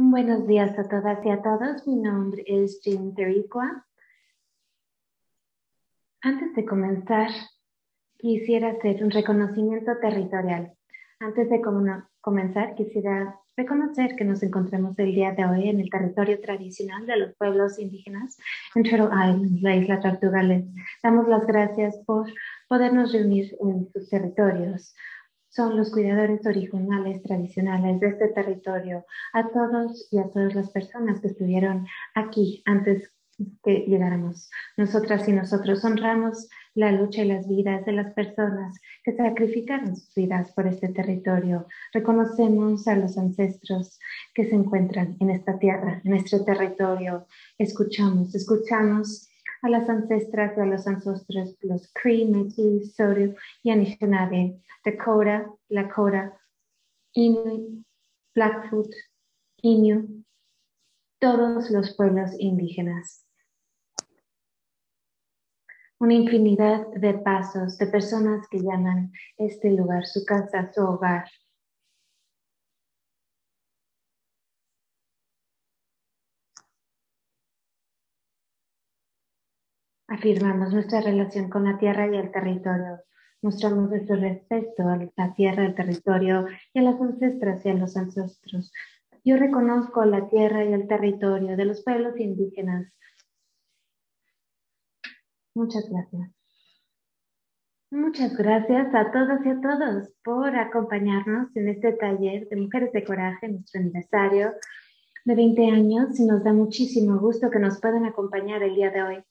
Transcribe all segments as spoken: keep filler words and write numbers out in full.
Buenos días a todas y a todos. Mi nombre es Jean Tericua. Antes de comenzar, quisiera hacer un reconocimiento territorial. Antes de com comenzar, quisiera reconocer que nos encontramos el día de hoy en el territorio tradicional de los pueblos indígenas en Turtle Island, la isla Tortuga. Les damos las gracias por podernos reunir en sus territorios. Son los cuidadores originales, tradicionales de este territorio. A todos y a todas las personas que estuvieron aquí antes que llegáramos. Nosotras y nosotros honramos la lucha y las vidas de las personas que sacrificaron sus vidas por este territorio. Reconocemos a los ancestros que se encuentran en esta tierra, en este territorio. Escuchamos, escuchamos a las ancestras y a los ancestros, los Cree, Métis, Sioux y Anishinaabe, Dakota, Lakota, Inuit, Blackfoot, Innu, todos los pueblos indígenas. Una infinidad de pasos de personas que llaman este lugar su casa, su hogar. Afirmamos nuestra relación con la tierra y el territorio. Mostramos nuestro respeto a la tierra, al territorio y a las ancestras y a los ancestros. Yo reconozco la tierra y el territorio de los pueblos indígenas. Muchas gracias. Muchas gracias a todas y a todos por acompañarnos en este taller de Mujeres de Coraje, nuestro aniversario de veinte años, y nos da muchísimo gusto que nos puedan acompañar el día de hoy.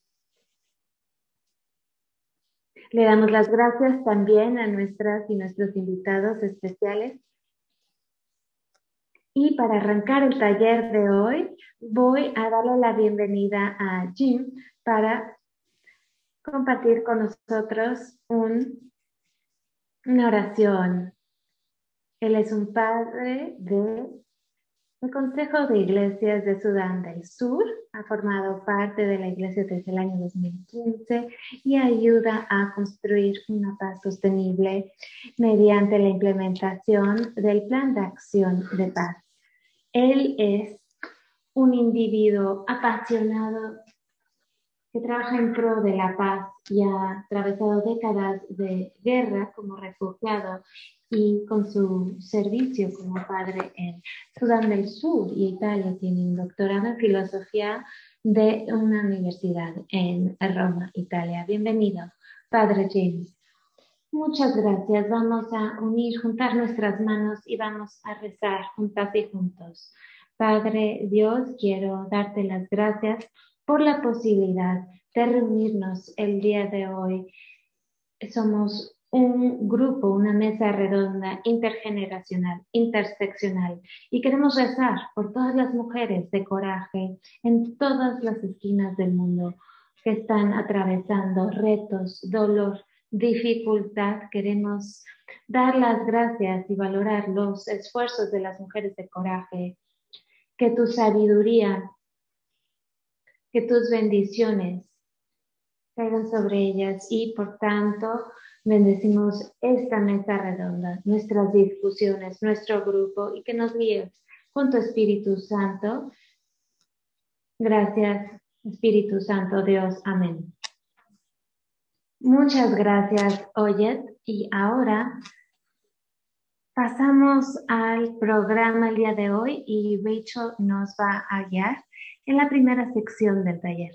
Le damos las gracias también a nuestras y nuestros invitados especiales. Y para arrancar el taller de hoy, voy a darle la bienvenida a Jim para compartir con nosotros un, una oración. Él es un padre del Consejo de Iglesias de Sudán del Sur, ha formado parte de la iglesia desde el año dos mil quince y ayuda a construir una paz sostenible mediante la implementación del Plan de Acción de Paz. Él es un individuo apasionado que trabaja en pro de la paz y ha atravesado décadas de guerra como refugiado y con su servicio como padre en Sudán del Sur y Italia. Tiene un doctorado en filosofía de una universidad en Roma, Italia. Bienvenido, Padre James. Muchas gracias. Vamos a unir, juntar nuestras manos y vamos a rezar juntas y juntos. Padre Dios, quiero darte las gracias por la posibilidad de reunirnos el día de hoy. Somos un grupo, una mesa redonda, intergeneracional, interseccional, y queremos rezar por todas las mujeres de coraje en todas las esquinas del mundo que están atravesando retos, dolor, dificultad. Queremos dar las gracias y valorar los esfuerzos de las mujeres de coraje. Que tu sabiduría, que tus bendiciones caigan sobre ellas y por tanto bendecimos esta mesa redonda, nuestras discusiones, nuestro grupo, y que nos guíes con tu Espíritu Santo. Gracias, Espíritu Santo Dios. Amén. Muchas gracias, Oyet. Y ahora pasamos al programa el día de hoy y Rachel nos va a guiar en la primera sección del taller.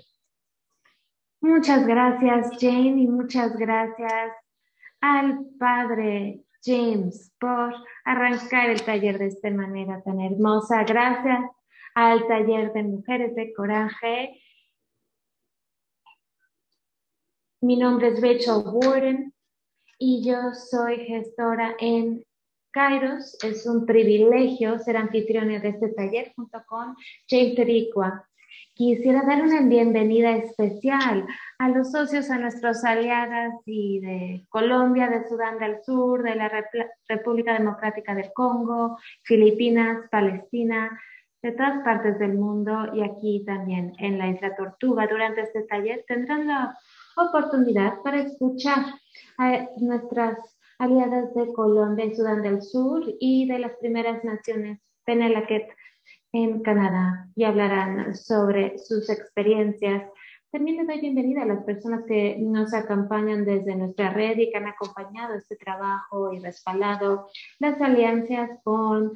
Muchas gracias, Jane, y muchas gracias al Padre James por arrancar el taller de esta manera tan hermosa. Gracias al taller de Mujeres de Coraje. Mi nombre es Rachel Warden y yo soy gestora en Kairos. Es un privilegio ser anfitriona de este taller junto con Jane Tericua. Quisiera dar una bienvenida especial a los socios, a nuestros aliadas y de Colombia, de Sudán del Sur, de la Rep República Democrática del Congo, Filipinas, Palestina, de todas partes del mundo, y aquí también en la Isla Tortuga. Durante este taller tendrán la oportunidad para escuchar a nuestras aliadas de Colombia y Sudán del Sur y de las primeras naciones Penelakut en Canadá y hablarán sobre sus experiencias. También les doy bienvenida a las personas que nos acompañan desde nuestra red y que han acompañado este trabajo y respaldado las alianzas con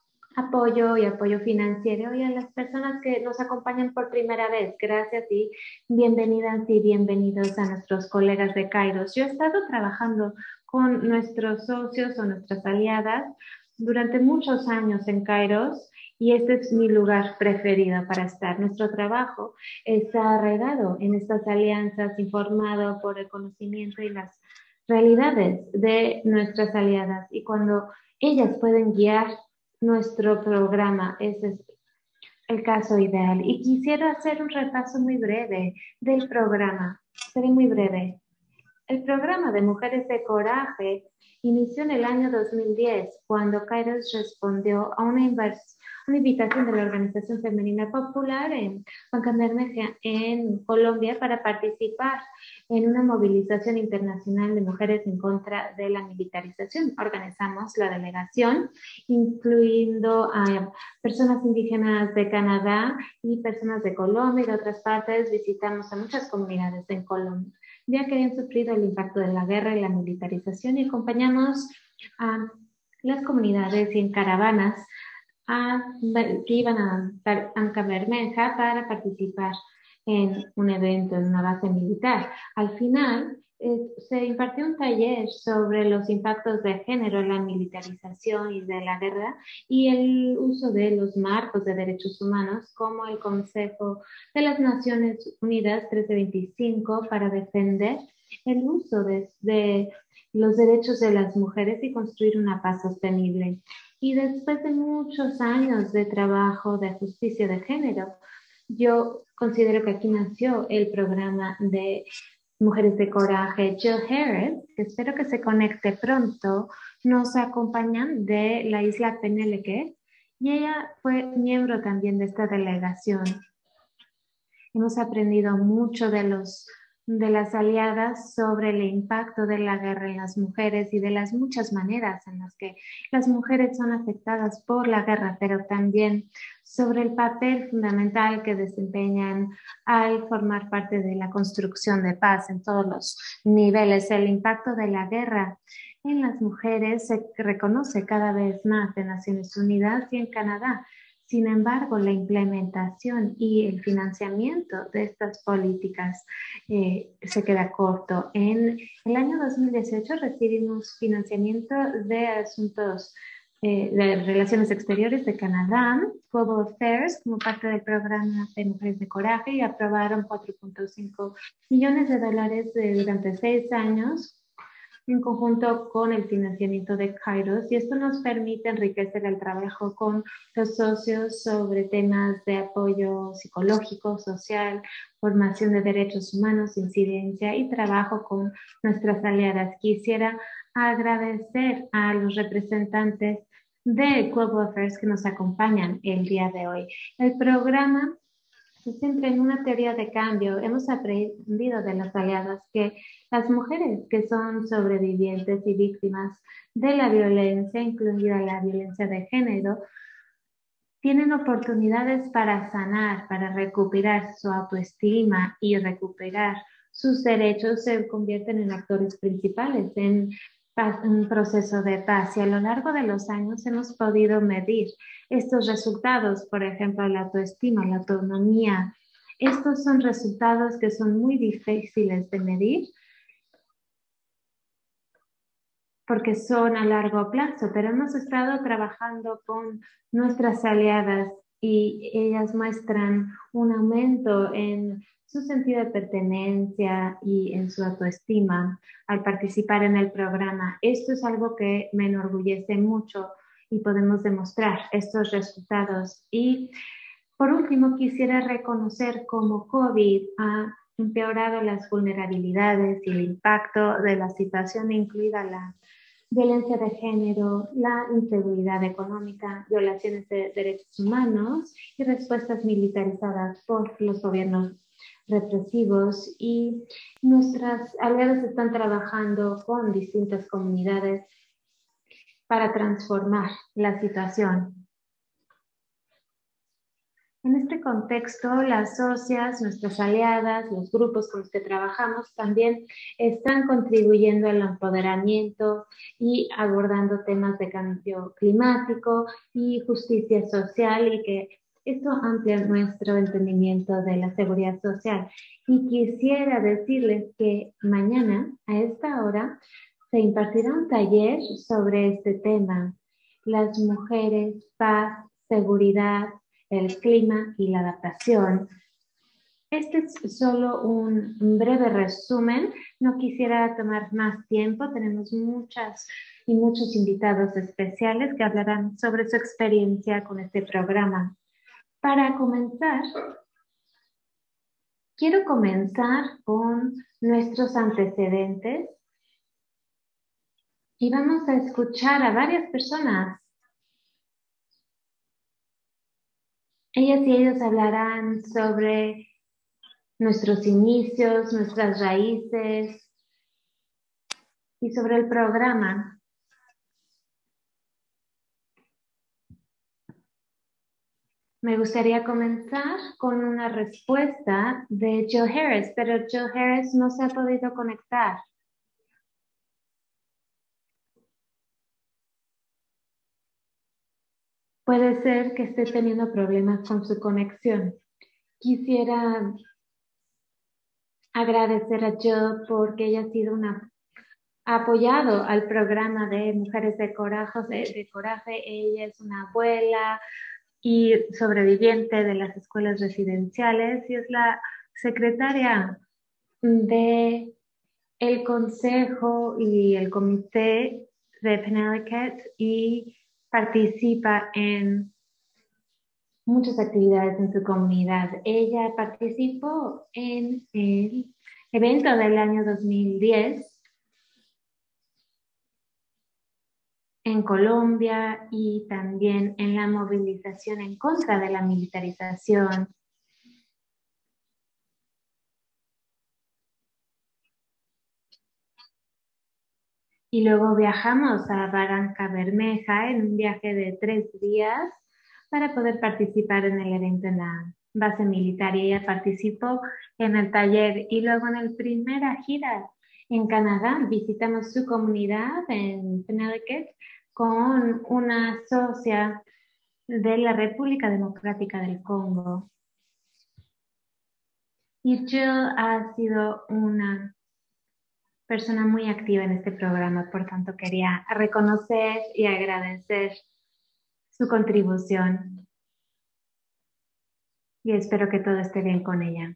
apoyo y apoyo financiero, y a las personas que nos acompañan por primera vez. Gracias y bienvenidas y bienvenidos a nuestros colegas de Kairos. Yo he estado trabajando con nuestros socios o nuestras aliadas durante muchos años en Kairos y este es mi lugar preferido para estar. Nuestro trabajo está arraigado en estas alianzas, informado por el conocimiento y las realidades de nuestras aliadas, y cuando ellas pueden guiar nuestro programa, ese es el caso ideal. Y quisiera hacer un repaso muy breve del programa. Seré muy breve. El programa de Mujeres de Coraje inició en el año dos mil diez, cuando Kairos respondió a una, una invitación de la Organización Femenina Popular en Bancamermeja, en Colombia, para participar en una movilización internacional de mujeres en contra de la militarización. Organizamos la delegación, incluyendo a personas indígenas de Canadá y personas de Colombia y de otras partes. Visitamos a muchas comunidades en Colombia, ya que habían sufrido el impacto de la guerra y la militarización, y acompañamos a las comunidades y en caravanas a, que iban a Bancamermeja para participar en un evento en una base militar. Al final, eh, se impartió un taller sobre los impactos de género en la militarización y de la guerra y el uso de los marcos de derechos humanos, como el Consejo de las Naciones Unidas trece veinticinco, para defender el uso de, de los derechos de las mujeres y construir una paz sostenible. Y después de muchos años de trabajo de justicia de género, yo considero que aquí nació el programa de Mujeres de Coraje. Jill Harris, que espero que se conecte pronto, nos acompañan de la isla Penélope y ella fue miembro también de esta delegación. Hemos aprendido mucho de, los, de las aliadas sobre el impacto de la guerra en las mujeres y de las muchas maneras en las que las mujeres son afectadas por la guerra, pero también sobre el papel fundamental que desempeñan al formar parte de la construcción de paz en todos los niveles. El impacto de la guerra en las mujeres se reconoce cada vez más en Naciones Unidas y en Canadá. Sin embargo, la implementación y el financiamiento de estas políticas eh, se queda corto. En el año dos mil dieciocho recibimos financiamiento de asuntos eh, de relaciones exteriores de Canadá, Global Affairs, como parte del programa de Mujeres de Coraje, y aprobaron cuatro punto cinco millones de dólares de, durante seis años en conjunto con el financiamiento de Kairos, y esto nos permite enriquecer el trabajo con los socios sobre temas de apoyo psicológico, social, formación de derechos humanos, incidencia y trabajo con nuestras aliadas. Quisiera agradecer a los representantes de Global Affairs que nos acompañan el día de hoy. El programa se centra en una teoría de cambio. Hemos aprendido de las aliadas que las mujeres que son sobrevivientes y víctimas de la violencia, incluida la violencia de género, tienen oportunidades para sanar, para recuperar su autoestima y recuperar sus derechos. Se convierten en actores principales en un proceso de paz, y a lo largo de los años hemos podido medir estos resultados, por ejemplo, la autoestima, la autonomía. Estos son resultados que son muy difíciles de medir porque son a largo plazo, pero hemos estado trabajando con nuestras aliadas y ellas muestran un aumento en su sentido de pertenencia y en su autoestima al participar en el programa. Esto es algo que me enorgullece mucho y podemos demostrar estos resultados. Y por último, quisiera reconocer cómo COVID ha empeorado las vulnerabilidades y el impacto de la situación, incluida la violencia de género, la inseguridad económica, violaciones de derechos humanos y respuestas militarizadas por los gobiernos represivos. Y nuestras aliadas están trabajando con distintas comunidades para transformar la situación. En este contexto, las socias, nuestras aliadas, los grupos con los que trabajamos también están contribuyendo al empoderamiento y abordando temas de cambio climático y justicia social, y que esto amplia nuestro entendimiento de la seguridad social. Y quisiera decirles que mañana a esta hora se impartirá un taller sobre este tema: las mujeres, paz, seguridad, el clima y la adaptación. Este es solo un breve resumen. No quisiera tomar más tiempo. Tenemos muchas y muchos invitados especiales que hablarán sobre su experiencia con este programa. Para comenzar, quiero comenzar con nuestros antecedentes y vamos a escuchar a varias personas. Ellas y ellos hablarán sobre nuestros inicios, nuestras raíces y sobre el programa. Me gustaría comenzar con una respuesta de Jill Harris, pero Jill Harris no se ha podido conectar. Puede ser que esté teniendo problemas con su conexión. Quisiera agradecer a Jill porque ella ha sido una ha apoyado al programa de Mujeres de Coraje, de, de Coraje. Ella es una abuela y sobreviviente de las escuelas residenciales y es la secretaria de el consejo y el comité de Penellicut y participa en muchas actividades en su comunidad. Ella participó en el evento del año dos mil diez en Colombia y también en la movilización en contra de la militarización. Y luego viajamos a Barranca Bermeja en un viaje de tres días para poder participar en el evento en la base militar. Y ella participó en el taller. Y luego en la primera gira en Canadá visitamos su comunidad en Penellicut con una socia de la República Democrática del Congo. Y Jill ha sido una persona muy activa en este programa, por tanto quería reconocer y agradecer su contribución y espero que todo esté bien con ella.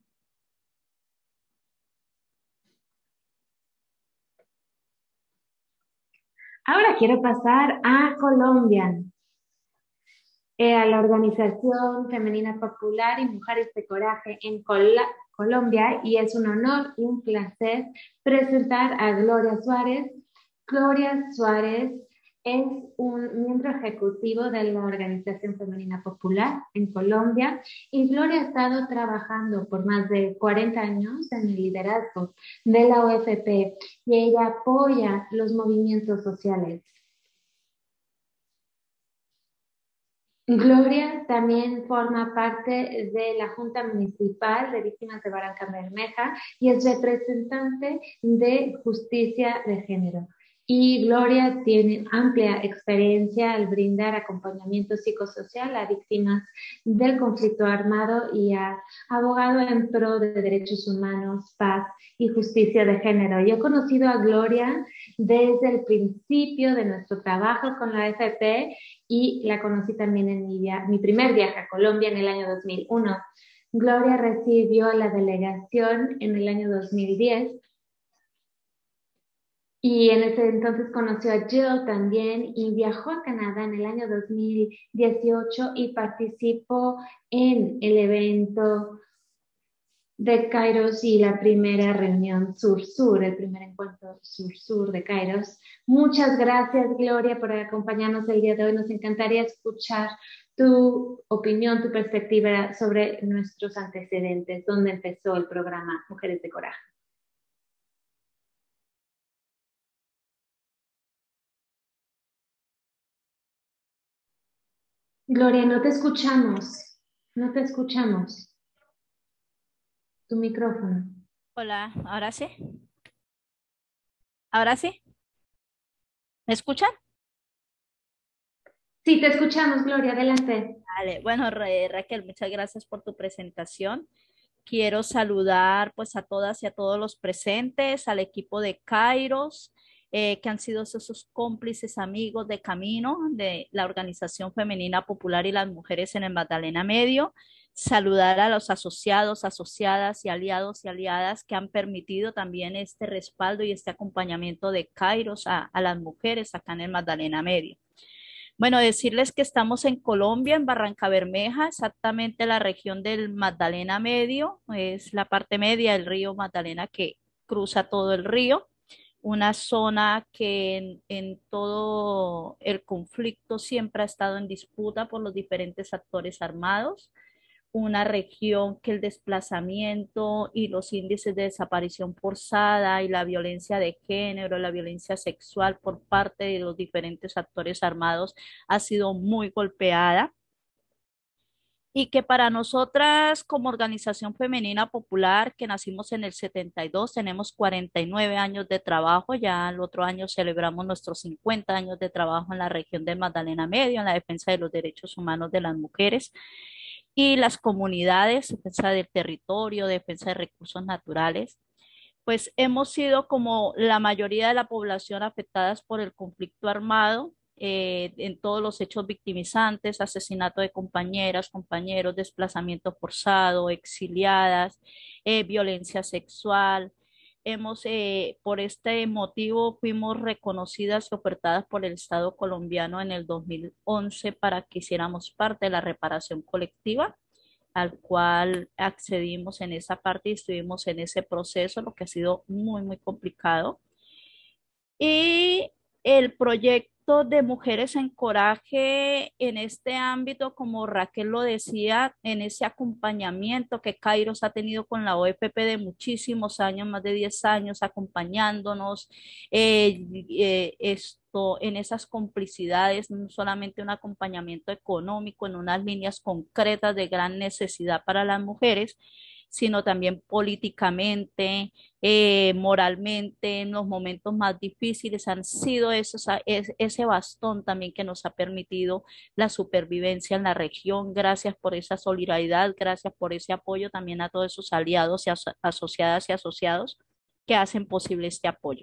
Ahora quiero pasar a Colombia, eh, a la Organización Femenina Popular y Mujeres de Coraje en Col Colombia, y es un honor y un placer presentar a Gloria Suárez. Gloria Suárez es un miembro ejecutivo de la Organización Femenina Popular en Colombia y Gloria ha estado trabajando por más de cuarenta años en el liderazgo de la O F P y ella apoya los movimientos sociales. Gloria también forma parte de la Junta Municipal de Víctimas de Barranca Bermeja y es representante de Justicia de Género. Y Gloria tiene amplia experiencia al brindar acompañamiento psicosocial a víctimas del conflicto armado y ha abogado en pro de derechos humanos, paz y justicia de género. Yo he conocido a Gloria desde el principio de nuestro trabajo con la A F P y la conocí también en mi, via mi primer viaje a Colombia en el año dos mil uno. Gloria recibió la delegación en el año dos mil diez y en ese entonces conoció a Jill también y viajó a Canadá en el año dos mil dieciocho y participó en el evento de Kairos y la primera reunión Sur-Sur, el primer encuentro Sur-Sur de Kairos. Muchas gracias, Gloria, por acompañarnos el día de hoy. Nos encantaría escuchar tu opinión, tu perspectiva sobre nuestros antecedentes, dónde empezó el programa Mujeres de Coraje. Gloria, no te escuchamos. No te escuchamos. Tu micrófono. Hola, ¿ahora sí? ¿Ahora sí? ¿Me escuchan? Sí, te escuchamos, Gloria, adelante. Vale, bueno, Ra- Raquel, muchas gracias por tu presentación. Quiero saludar pues a todas y a todos los presentes, al equipo de Kairos, eh, que han sido esos cómplices amigos de camino de la Organización Femenina Popular y las mujeres en el Magdalena Medio. Saludar a los asociados, asociadas y aliados y aliadas que han permitido también este respaldo y este acompañamiento de Kairos a, a las mujeres acá en el Magdalena Medio. Bueno, decirles que estamos en Colombia, en Barranca Bermeja, exactamente la región del Magdalena Medio, es la parte media del río Magdalena que cruza todo el río, una zona que en, en todo el conflicto siempre ha estado en disputa por los diferentes actores armados, una región que el desplazamiento y los índices de desaparición forzada y la violencia de género, la violencia sexual por parte de los diferentes actores armados ha sido muy golpeada y que para nosotras como organización femenina popular que nacimos en el setenta y dos tenemos cuarenta y nueve años de trabajo, ya el otro año celebramos nuestros cincuenta años de trabajo en la región del Magdalena Medio, en la defensa de los derechos humanos de las mujeres y las comunidades, defensa del territorio, defensa de recursos naturales, pues hemos sido como la mayoría de la población afectadas por el conflicto armado, eh, en todos los hechos victimizantes, asesinato de compañeras, compañeros, desplazamiento forzado, exiliadas, eh, violencia sexual. Hemos, eh, por este motivo, fuimos reconocidas y ofertadas por el Estado colombiano en el dos mil once para que hiciéramos parte de la reparación colectiva al cual accedimos en esa parte y estuvimos en ese proceso, lo que ha sido muy, muy complicado. Y el proyecto de Mujeres en Coraje en este ámbito, como Raquel lo decía, en ese acompañamiento que Kairos ha tenido con la O E P P de muchísimos años, más de diez años, acompañándonos, eh, eh, esto, en esas complicidades, no solamente un acompañamiento económico en unas líneas concretas de gran necesidad para las mujeres, sino también políticamente, eh, moralmente, en los momentos más difíciles, han sido esos, es, ese bastón también que nos ha permitido la supervivencia en la región. Gracias por esa solidaridad, gracias por ese apoyo también a todos esos aliados y aso asociadas y asociados que hacen posible este apoyo.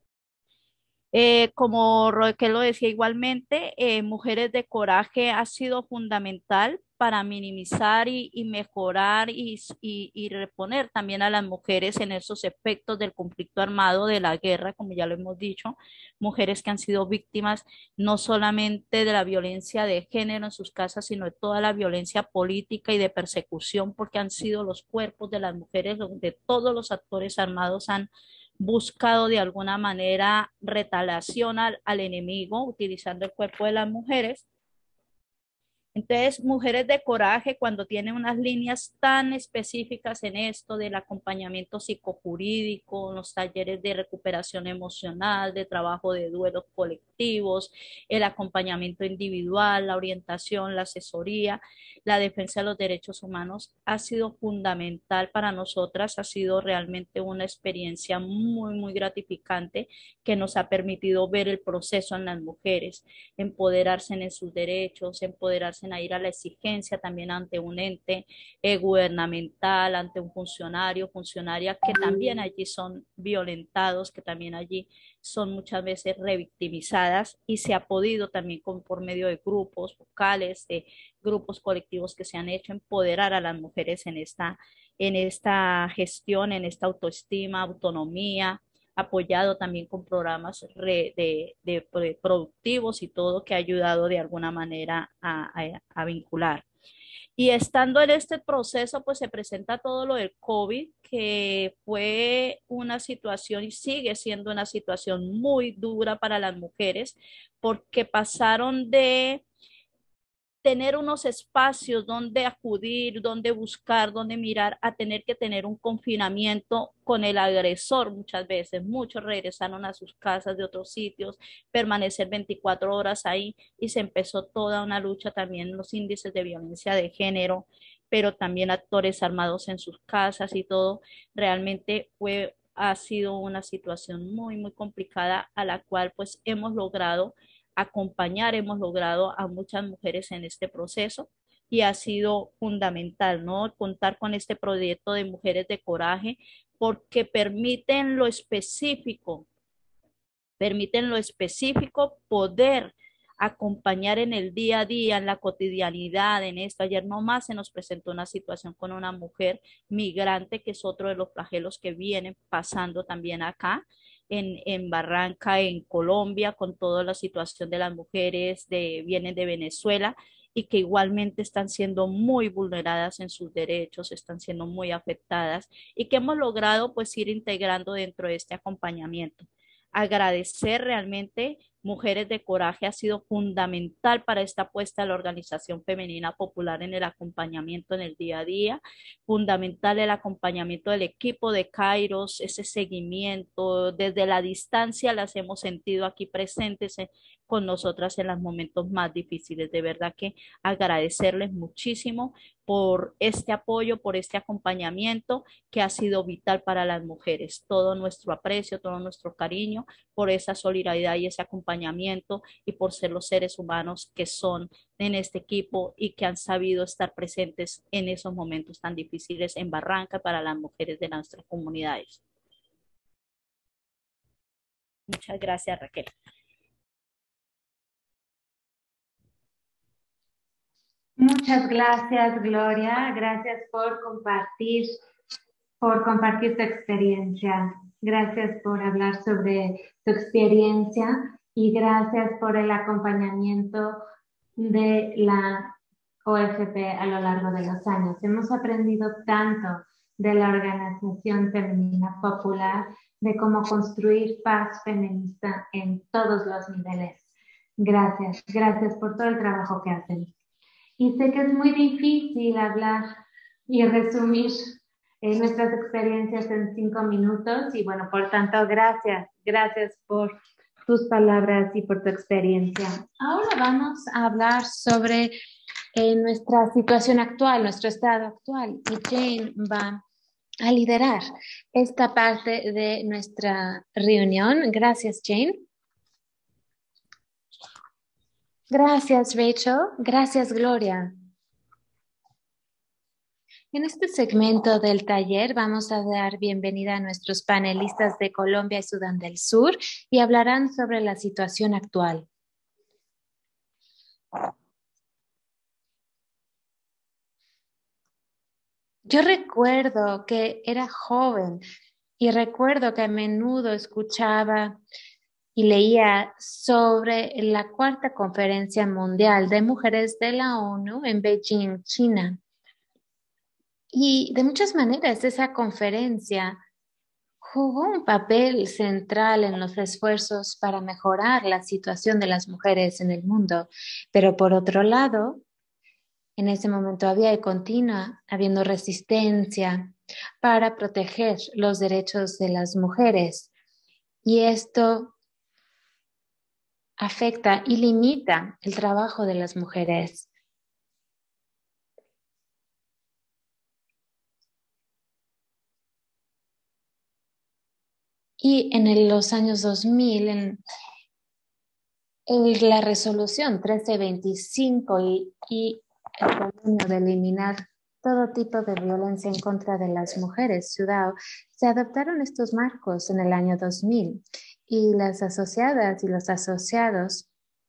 Eh, como Raquel lo decía igualmente, eh, Mujeres de Coraje ha sido fundamental para minimizar y, y mejorar y, y, y, reponer también a las mujeres en esos efectos del conflicto armado, de la guerra, como ya lo hemos dicho, mujeres que han sido víctimas no solamente de la violencia de género en sus casas, sino de toda la violencia política y de persecución, porque han sido los cuerpos de las mujeres donde todos los actores armados han buscado de alguna manera retaliación al, al enemigo utilizando el cuerpo de las mujeres. Entonces, Mujeres de Coraje, cuando tiene unas líneas tan específicas en esto del acompañamiento psicojurídico, los talleres de recuperación emocional, de trabajo de duelos colectivos, el acompañamiento individual, la orientación, la asesoría, la defensa de los derechos humanos, ha sido fundamental para nosotras, ha sido realmente una experiencia muy, muy gratificante que nos ha permitido ver el proceso en las mujeres, empoderarse en sus derechos, empoderarse en ir a la exigencia también ante un ente eh, gubernamental, ante un funcionario, funcionaria que también allí son violentados, que también allí son muchas veces revictimizadas y se ha podido también con, por medio de grupos vocales, de grupos colectivos que se han hecho empoderar a las mujeres en esta, en esta gestión, en esta autoestima, autonomía, apoyado también con programas re, de, de, de, productivos y todo que ha ayudado de alguna manera a, a, a vincular. Y estando en este proceso, pues se presenta todo lo del COVID, que fue una situación y sigue siendo una situación muy dura para las mujeres, porque pasaron de tener unos espacios donde acudir, donde buscar, donde mirar, a tener que tener un confinamiento con el agresor muchas veces. Muchos regresaron a sus casas de otros sitios, permanecer veinticuatro horas ahí y se empezó toda una lucha también, los índices de violencia de género, pero también actores armados en sus casas y todo. Realmente fue, ha sido una situación muy, muy complicada a la cual pues hemos logrado acompañar, hemos logrado a muchas mujeres en este proceso y ha sido fundamental, ¿no? Contar con este proyecto de Mujeres de Coraje porque permiten lo específico, permiten lo específico poder acompañar en el día a día, en la cotidianidad, en esto. Ayer nomás se nos presentó una situación con una mujer migrante, que es otro de los flagelos que vienen pasando también acá en, en Barranca, en Colombia, con toda la situación de las mujeres de, vienen de Venezuela y que igualmente están siendo muy vulneradas en sus derechos, están siendo muy afectadas y que hemos logrado pues ir integrando dentro de este acompañamiento. Agradecer realmente Mujeres de Coraje ha sido fundamental para esta apuesta de la Organización Femenina Popular en el acompañamiento en el día a día, fundamental el acompañamiento del equipo de Kairos, ese seguimiento desde la distancia las hemos sentido aquí presentes en, con nosotras en los momentos más difíciles. De verdad que agradecerles muchísimo por este apoyo, por este acompañamiento que ha sido vital para las mujeres. Todo nuestro aprecio, todo nuestro cariño por esa solidaridad y ese acompañamiento y por ser los seres humanos que son en este equipo y que han sabido estar presentes en esos momentos tan difíciles en Barranca para las mujeres de nuestras comunidades. Muchas gracias, Raquel. Muchas gracias, Gloria. Gracias por compartir, por compartir tu experiencia. Gracias por hablar sobre tu experiencia y gracias por el acompañamiento de la O F P a lo largo de los años. Hemos aprendido tanto de la Organización Femenina Popular, de cómo construir paz feminista en todos los niveles. Gracias, gracias por todo el trabajo que hacen. Y sé que es muy difícil hablar y resumir eh, nuestras experiencias en cinco minutos y bueno, por tanto, gracias, gracias por tus palabras y por tu experiencia. Ahora vamos a hablar sobre eh, nuestra situación actual, nuestro estado actual y Jane va a liderar esta parte de nuestra reunión. Gracias, Jane. Gracias, Rachel. Gracias, Gloria. En este segmento del taller vamos a dar bienvenida a nuestros panelistas de Colombia y Sudán del Sur y hablarán sobre la situación actual. Yo recuerdo que era joven y recuerdo que a menudo escuchaba y leía sobre la cuarta conferencia mundial de mujeres de la ONU en Beijing, China. Y de muchas maneras esa conferencia jugó un papel central en los esfuerzos para mejorar la situación de las mujeres en el mundo. Pero por otro lado, en ese momento había y continúa habiendo resistencia para proteger los derechos de las mujeres. Y esto afecta y limita el trabajo de las mujeres. Y en el, los años dos mil, en, en la resolución trece veinticinco y, y el convenio de eliminar todo tipo de violencia en contra de las mujeres, Sudao, se adoptaron estos marcos en el año dos mil y las asociadas y los asociados,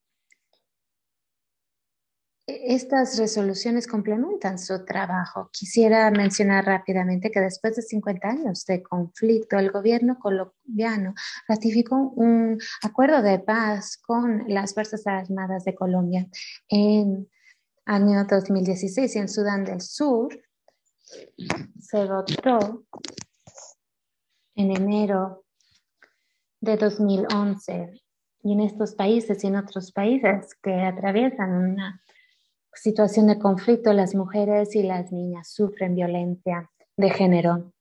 estas resoluciones complementan su trabajo. Quisiera mencionar rápidamente que después de cincuenta años de conflicto, el gobierno colombiano ratificó un acuerdo de paz con las Fuerzas Armadas de Colombia en año dos mil dieciséis. En Sudán del Sur se votó en enero de dos mil once. Y en estos países y en otros países que atraviesan una situación de conflicto, las mujeres y las niñas sufren violencia de género.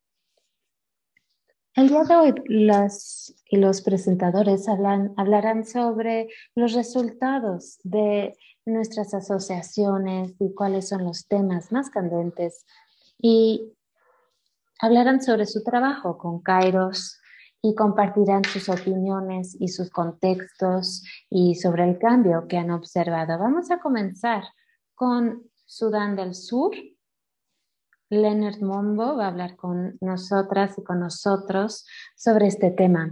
El día de hoy las y los presentadores hablan, hablarán sobre los resultados de nuestras asociaciones y cuáles son los temas más candentes y hablarán sobre su trabajo con Kairos y compartirán sus opiniones y sus contextos y sobre el cambio que han observado. Vamos a comenzar con Sudán del Sur. Leonard Mombo va a hablar con nosotras y con nosotros sobre este tema.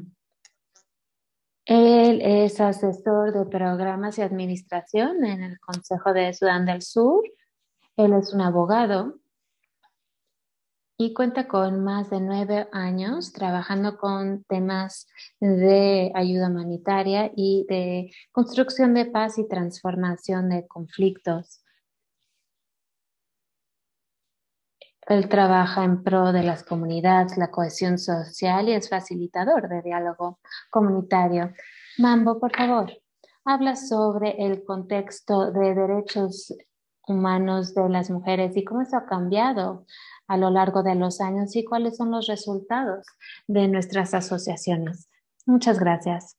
Él es asesor de programas y administración en el Consejo de Sudán del Sur. Él es un abogado y cuenta con más de nueve años trabajando con temas de ayuda humanitaria y de construcción de paz y transformación de conflictos. Él trabaja en pro de las comunidades, la cohesión social y es facilitador de diálogo comunitario. Mambo, por favor, habla sobre el contexto de derechos humanos de las mujeres y cómo eso ha cambiado a lo largo de los años y cuáles son los resultados de nuestras asociaciones. Muchas gracias.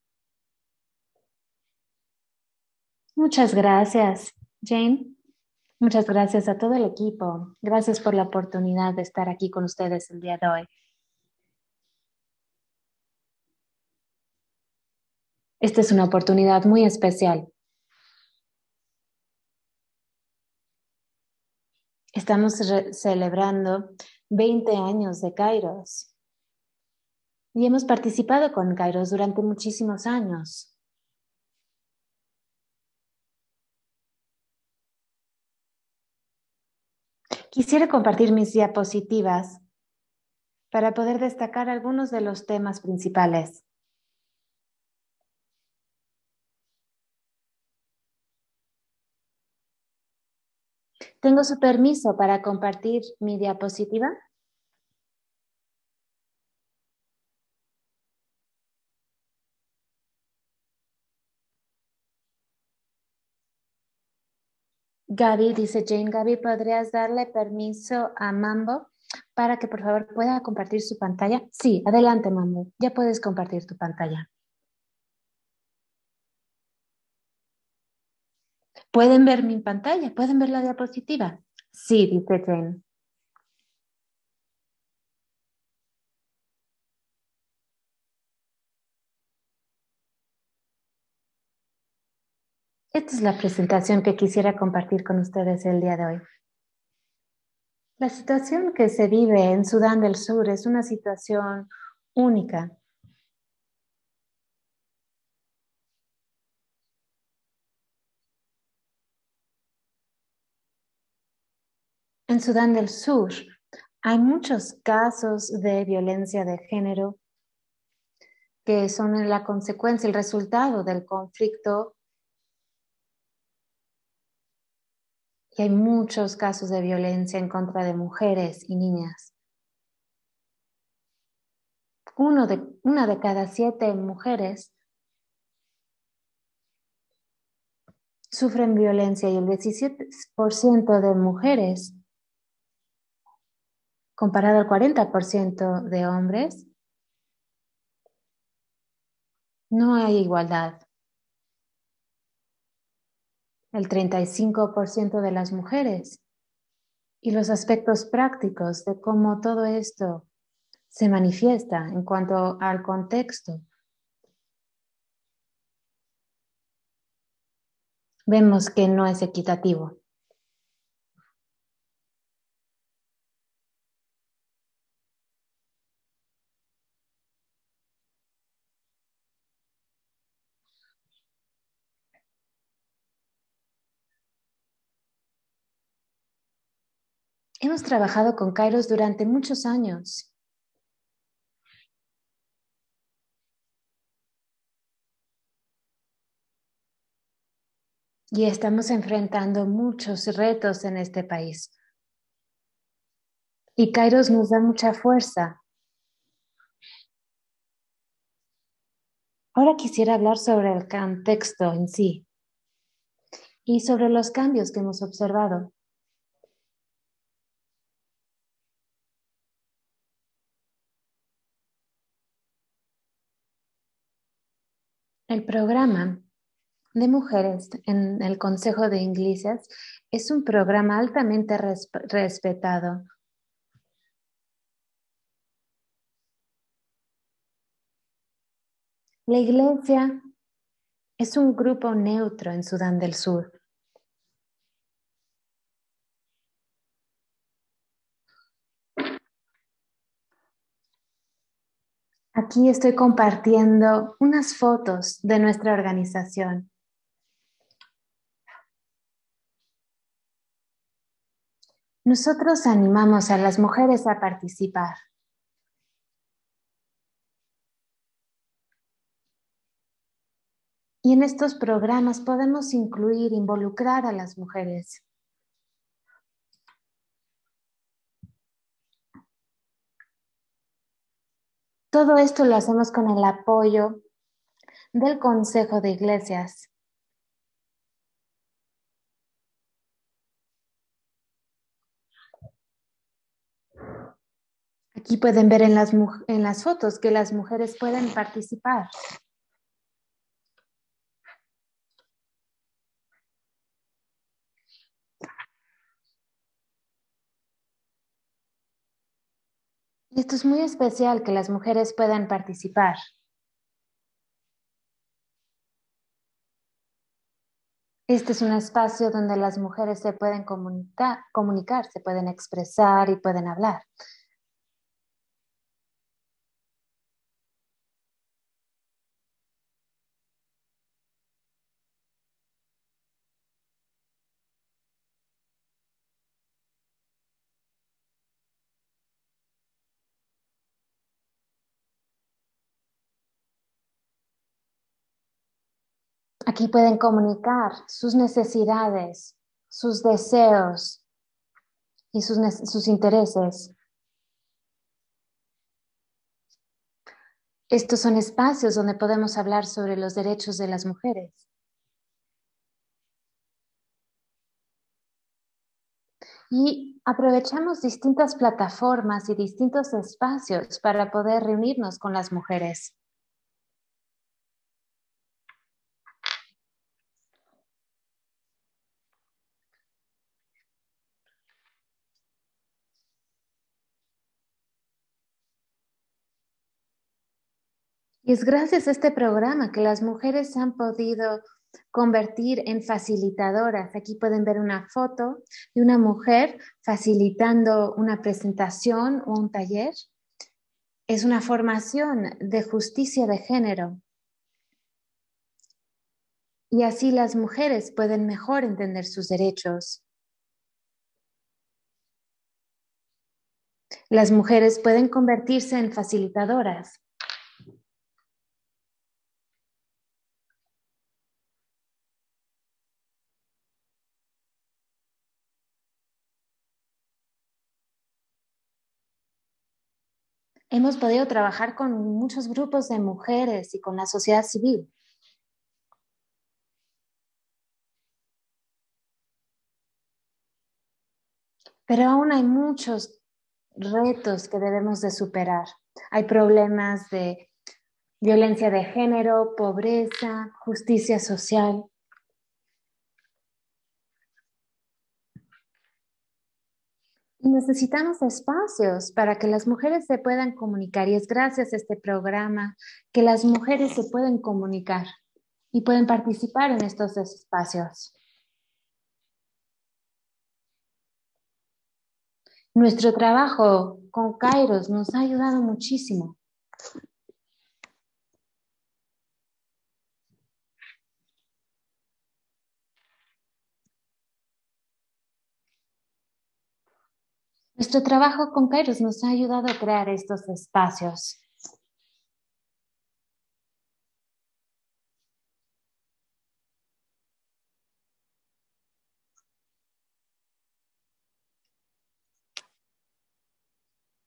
Muchas gracias, Jane. Muchas gracias a todo el equipo. Gracias por la oportunidad de estar aquí con ustedes el día de hoy. Esta es una oportunidad muy especial. Estamos celebrando veinte años de Kairos y hemos participado con Kairos durante muchísimos años. Quisiera compartir mis diapositivas para poder destacar algunos de los temas principales. ¿Tengo su permiso para compartir mi diapositiva? Gaby, dice Jane, Gaby, ¿podrías darle permiso a Mambo para que por favor pueda compartir su pantalla? Sí, adelante Mambo, ya puedes compartir tu pantalla. ¿Pueden ver mi pantalla? ¿Pueden ver la diapositiva? Sí, dice Jane. Esta es la presentación que quisiera compartir con ustedes el día de hoy. La situación que se vive en Sudán del Sur es una situación única. En Sudán del Sur hay muchos casos de violencia de género que son la consecuencia, el resultado del conflicto. Y hay muchos casos de violencia en contra de mujeres y niñas. Uno de, una de cada siete mujeres sufren violencia y el diecisiete por ciento de mujeres, comparado al cuarenta por ciento de hombres, no hay igualdad. El treinta y cinco por ciento de las mujeres y los aspectos prácticos de cómo todo esto se manifiesta en cuanto al contexto. Vemos que no es equitativo. Hemos trabajado con Kairos durante muchos años. Y estamos enfrentando muchos retos en este país. Y Kairos nos da mucha fuerza. Ahora quisiera hablar sobre el contexto en sí. y sobre los cambios que hemos observado. El programa de mujeres en el Consejo de Iglesias es un programa altamente resp respetado. La iglesia es un grupo neutro en Sudán del Sur. Aquí estoy compartiendo unas fotos de nuestra organización. Nosotros animamos a las mujeres a participar. Y en estos programas podemos incluir, involucrar a las mujeres. Todo esto lo hacemos con el apoyo del Consejo de Iglesias. Aquí pueden ver en las, en las fotos que las mujeres pueden participar. Y esto es muy especial que las mujeres puedan participar. Este es un espacio donde las mujeres se pueden comunicar, comunicar, se pueden expresar y pueden hablar. Aquí pueden comunicar sus necesidades, sus deseos y sus, sus intereses. Estos son espacios donde podemos hablar sobre los derechos de las mujeres. Y aprovechamos distintas plataformas y distintos espacios para poder reunirnos con las mujeres. Y es gracias a este programa que las mujeres se han podido convertir en facilitadoras. Aquí pueden ver una foto de una mujer facilitando una presentación o un taller. Es una formación de justicia de género. Y así las mujeres pueden mejor entender sus derechos. Las mujeres pueden convertirse en facilitadoras. Hemos podido trabajar con muchos grupos de mujeres y con la sociedad civil. Pero aún hay muchos retos que debemos de superar. Hay problemas de violencia de género, pobreza, justicia social. Y necesitamos espacios para que las mujeres se puedan comunicar. Y es gracias a este programa que las mujeres se pueden comunicar y pueden participar en estos espacios. Nuestro trabajo con Kairos nos ha ayudado muchísimo. Nuestro trabajo con Kairos nos ha ayudado a crear estos espacios.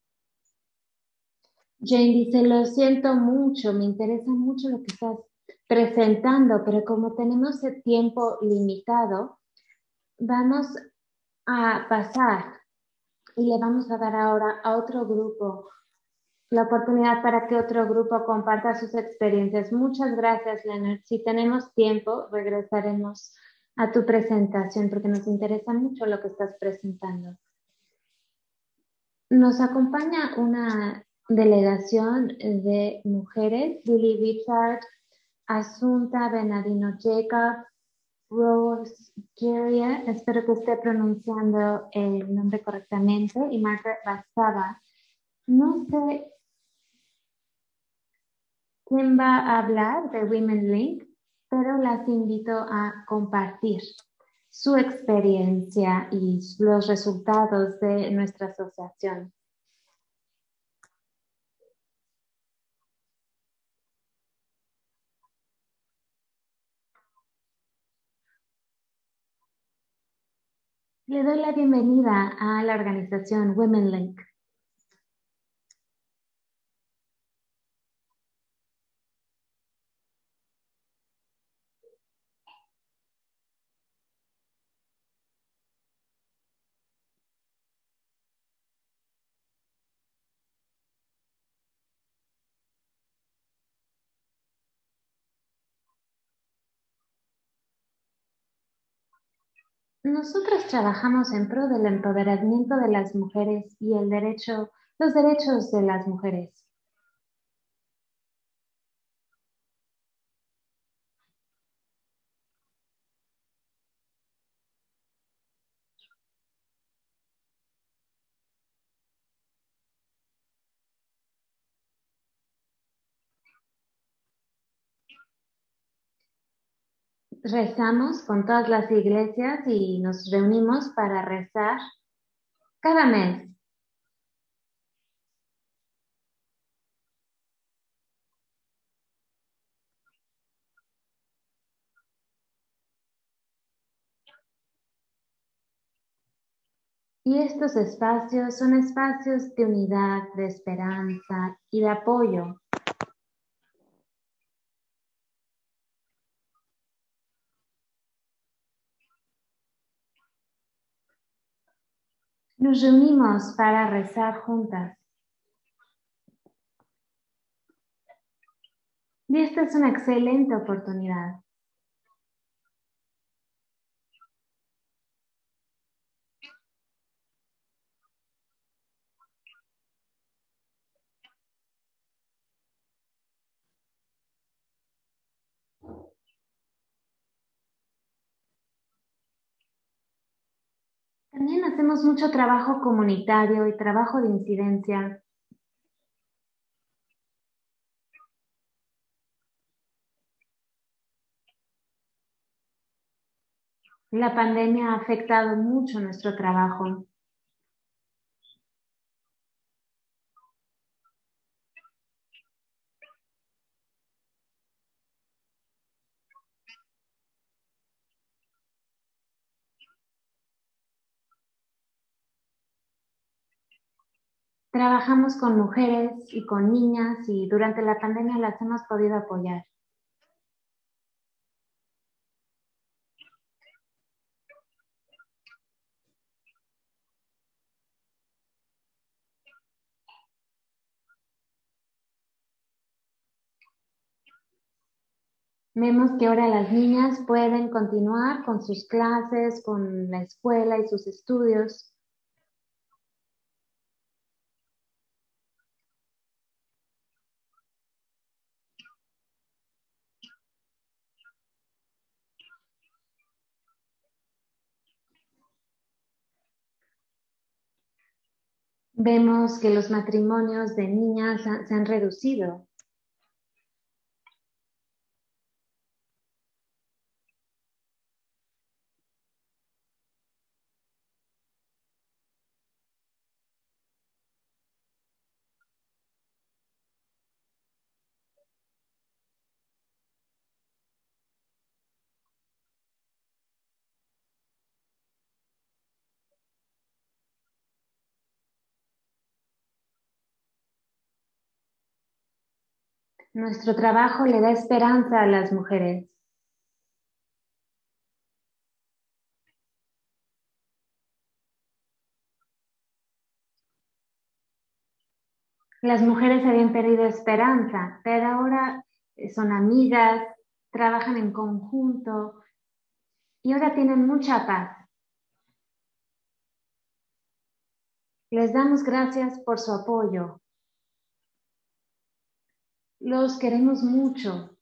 Jane dice, lo siento mucho, me interesa mucho lo que estás presentando, pero como tenemos el tiempo limitado, vamos a pasar y le vamos a dar ahora a otro grupo la oportunidad para que otro grupo comparta sus experiencias. Muchas gracias, Leonard. Si tenemos tiempo, regresaremos a tu presentación porque nos interesa mucho lo que estás presentando. Nos acompaña una delegación de mujeres, Lily Richard, Asunta Bernardino Jacob, Rose Geria, espero que esté pronunciando el nombre correctamente, y Margaret Bastava. No sé quién va a hablar de Women Link, pero las invito a compartir su experiencia y los resultados de nuestra asociación. Le doy la bienvenida a la organización Women Link. Nosotros trabajamos en pro del empoderamiento de las mujeres y el derecho, los derechos de las mujeres. Rezamos con todas las iglesias y nos reunimos para rezar cada mes. Y estos espacios son espacios de unidad, de esperanza y de apoyo. Nos reunimos para rezar juntas. Y esta es una excelente oportunidad. También hacemos mucho trabajo comunitario y trabajo de incidencia. La pandemia ha afectado mucho nuestro trabajo. Trabajamos con mujeres y con niñas y durante la pandemia las hemos podido apoyar. Vemos que ahora las niñas pueden continuar con sus clases, con la escuela y sus estudios. Vemos que los matrimonios de niñas se han reducido. Nuestro trabajo le da esperanza a las mujeres. Las mujeres habían perdido esperanza, pero ahora son amigas, trabajan en conjunto y ahora tienen mucha paz. Les damos gracias por su apoyo. Los queremos mucho.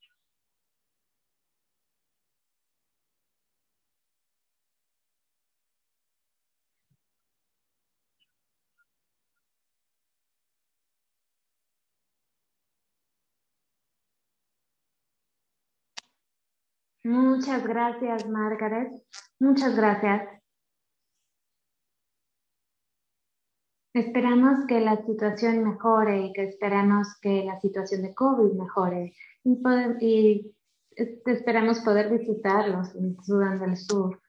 Muchas gracias, Margaret. Muchas gracias. Esperamos que la situación mejore y que esperamos que la situación de COVID mejore y, poder, y esperamos poder visitarlos en Sudán del Sur.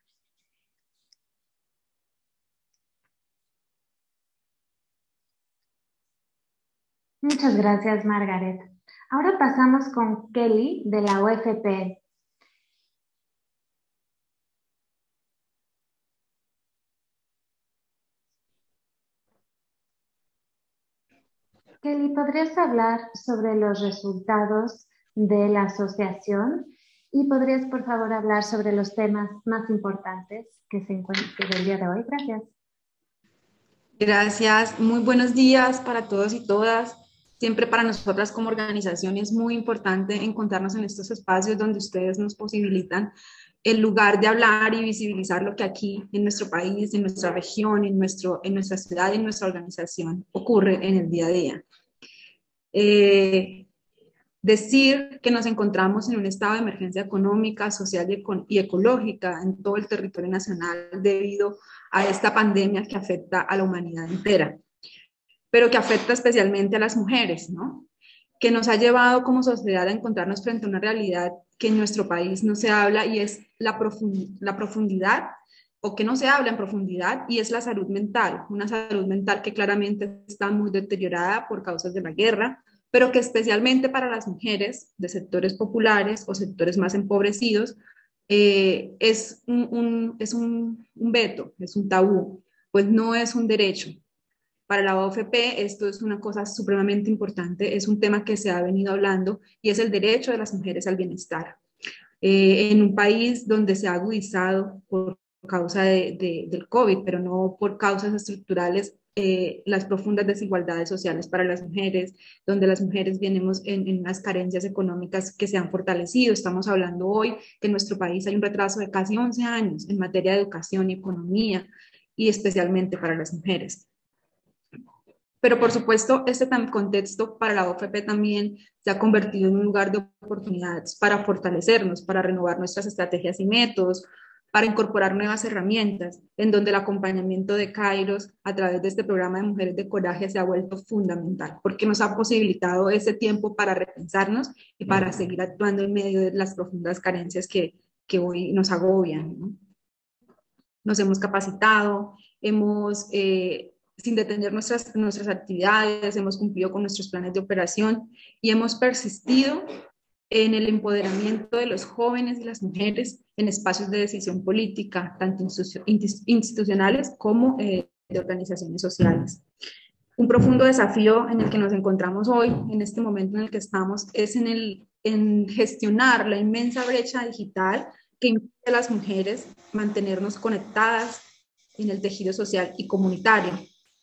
Muchas gracias, Margaret. Ahora pasamos con Kelly de la U F P. Kelly, ¿podrías hablar sobre los resultados de la asociación? Y podrías, por favor, hablar sobre los temas más importantes que se encuentran el día de hoy. Gracias. Gracias. Muy buenos días para todos y todas. Siempre para nosotras como organización es muy importante encontrarnos en estos espacios donde ustedes nos posibilitan el lugar de hablar y visibilizar lo que aquí en nuestro país, en nuestra región, en, nuestro, en nuestra ciudad, en nuestra organización ocurre en el día a día. Eh, decir que nos encontramos en un estado de emergencia económica, social y, eco y ecológica en todo el territorio nacional debido a esta pandemia que afecta a la humanidad entera, pero que afecta especialmente a las mujeres, ¿no? Que nos ha llevado como sociedad a encontrarnos frente a una realidad que en nuestro país no se habla y es la, profund la profundidad, o que no se habla en profundidad, y es la salud mental, una salud mental que claramente está muy deteriorada por causas de la guerra, pero que especialmente para las mujeres de sectores populares o sectores más empobrecidos, eh, es, un, un, es un, un veto, es un tabú, pues no es un derecho. Para la O F P esto es una cosa supremamente importante, es un tema que se ha venido hablando y es el derecho de las mujeres al bienestar. Eh, en un país donde se ha agudizado por causa de, de, del COVID, pero no por causas estructurales, eh, las profundas desigualdades sociales para las mujeres, donde las mujeres venimos en, en unas carencias económicas que se han fortalecido. Estamos hablando hoy que en nuestro país hay un retraso de casi once años en materia de educación y economía, y especialmente para las mujeres. Pero por supuesto, este contexto para la O F P también se ha convertido en un lugar de oportunidades para fortalecernos, para renovar nuestras estrategias y métodos, para incorporar nuevas herramientas, en donde el acompañamiento de Kairos a través de este programa de Mujeres de Coraje se ha vuelto fundamental, porque nos ha posibilitado ese tiempo para repensarnos y para seguir actuando en medio de las profundas carencias que, que hoy nos agobian, ¿no? Nos hemos capacitado, hemos... Eh, sin detener nuestras, nuestras actividades, hemos cumplido con nuestros planes de operación y hemos persistido en el empoderamiento de los jóvenes y las mujeres en espacios de decisión política, tanto institucionales como eh, de organizaciones sociales. Un profundo desafío en el que nos encontramos hoy, en este momento en el que estamos, es en, el, en gestionar la inmensa brecha digital que impide a las mujeres mantenernos conectadas en el tejido social y comunitario.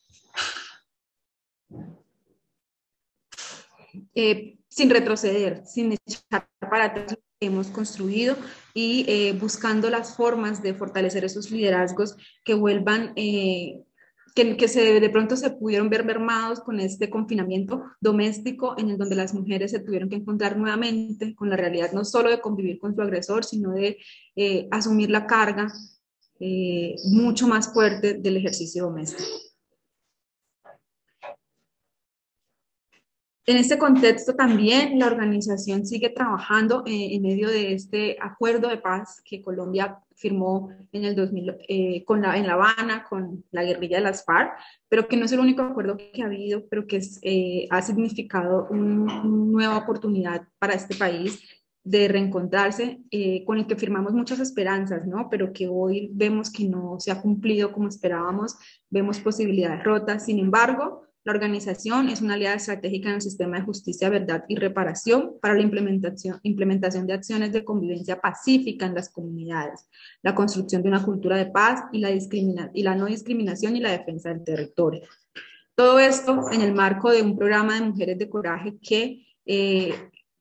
Eh, sin retroceder, sin echar para atrás lo que hemos construido y eh, buscando las formas de fortalecer esos liderazgos que vuelvan, eh, que, que se, de pronto se pudieron ver mermados con este confinamiento doméstico en el donde las mujeres se tuvieron que encontrar nuevamente con la realidad no solo de convivir con su agresor, sino de eh, asumir la carga eh, mucho más fuerte del ejercicio doméstico. En este contexto también la organización sigue trabajando eh, en medio de este acuerdo de paz que Colombia firmó en el dos mil, eh, con la, en La Habana con la guerrilla de las FARC, pero que no es el único acuerdo que ha habido, pero que es, eh, ha significado un, una nueva oportunidad para este país de reencontrarse, eh, con el que firmamos muchas esperanzas, ¿no? Pero que hoy vemos que no se ha cumplido como esperábamos, vemos posibilidades rotas. Sin embargo, la organización es una aliada estratégica en el sistema de justicia, verdad y reparación para la implementación, implementación de acciones de convivencia pacífica en las comunidades, la construcción de una cultura de paz y la, discrimina y la no discriminación y la defensa del territorio. Todo esto en el marco de un programa de Mujeres de Coraje que eh,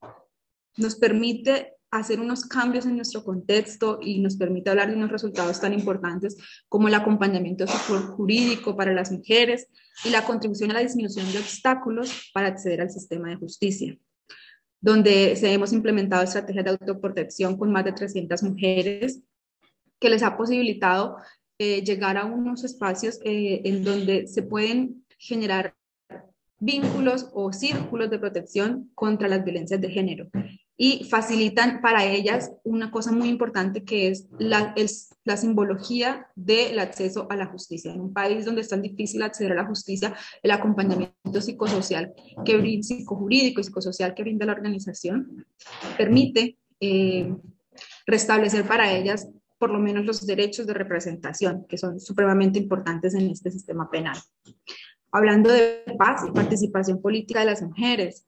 nos permite hacer unos cambios en nuestro contexto y nos permite hablar de unos resultados tan importantes como el acompañamiento jurídico para las mujeres y la contribución a la disminución de obstáculos para acceder al sistema de justicia, donde se hemos implementado estrategias de autoprotección con más de trescientas mujeres que les ha posibilitado eh, llegar a unos espacios eh, en donde se pueden generar vínculos o círculos de protección contra las violencias de género y facilitan para ellas una cosa muy importante que es la, el, la simbología del acceso a la justicia. En un país donde es tan difícil acceder a la justicia, el acompañamiento psicosocial, que brinda, psicojurídico y psicosocial que brinda la organización permite eh, restablecer para ellas por lo menos los derechos de representación, que son supremamente importantes en este sistema penal. Hablando de paz y participación política de las mujeres,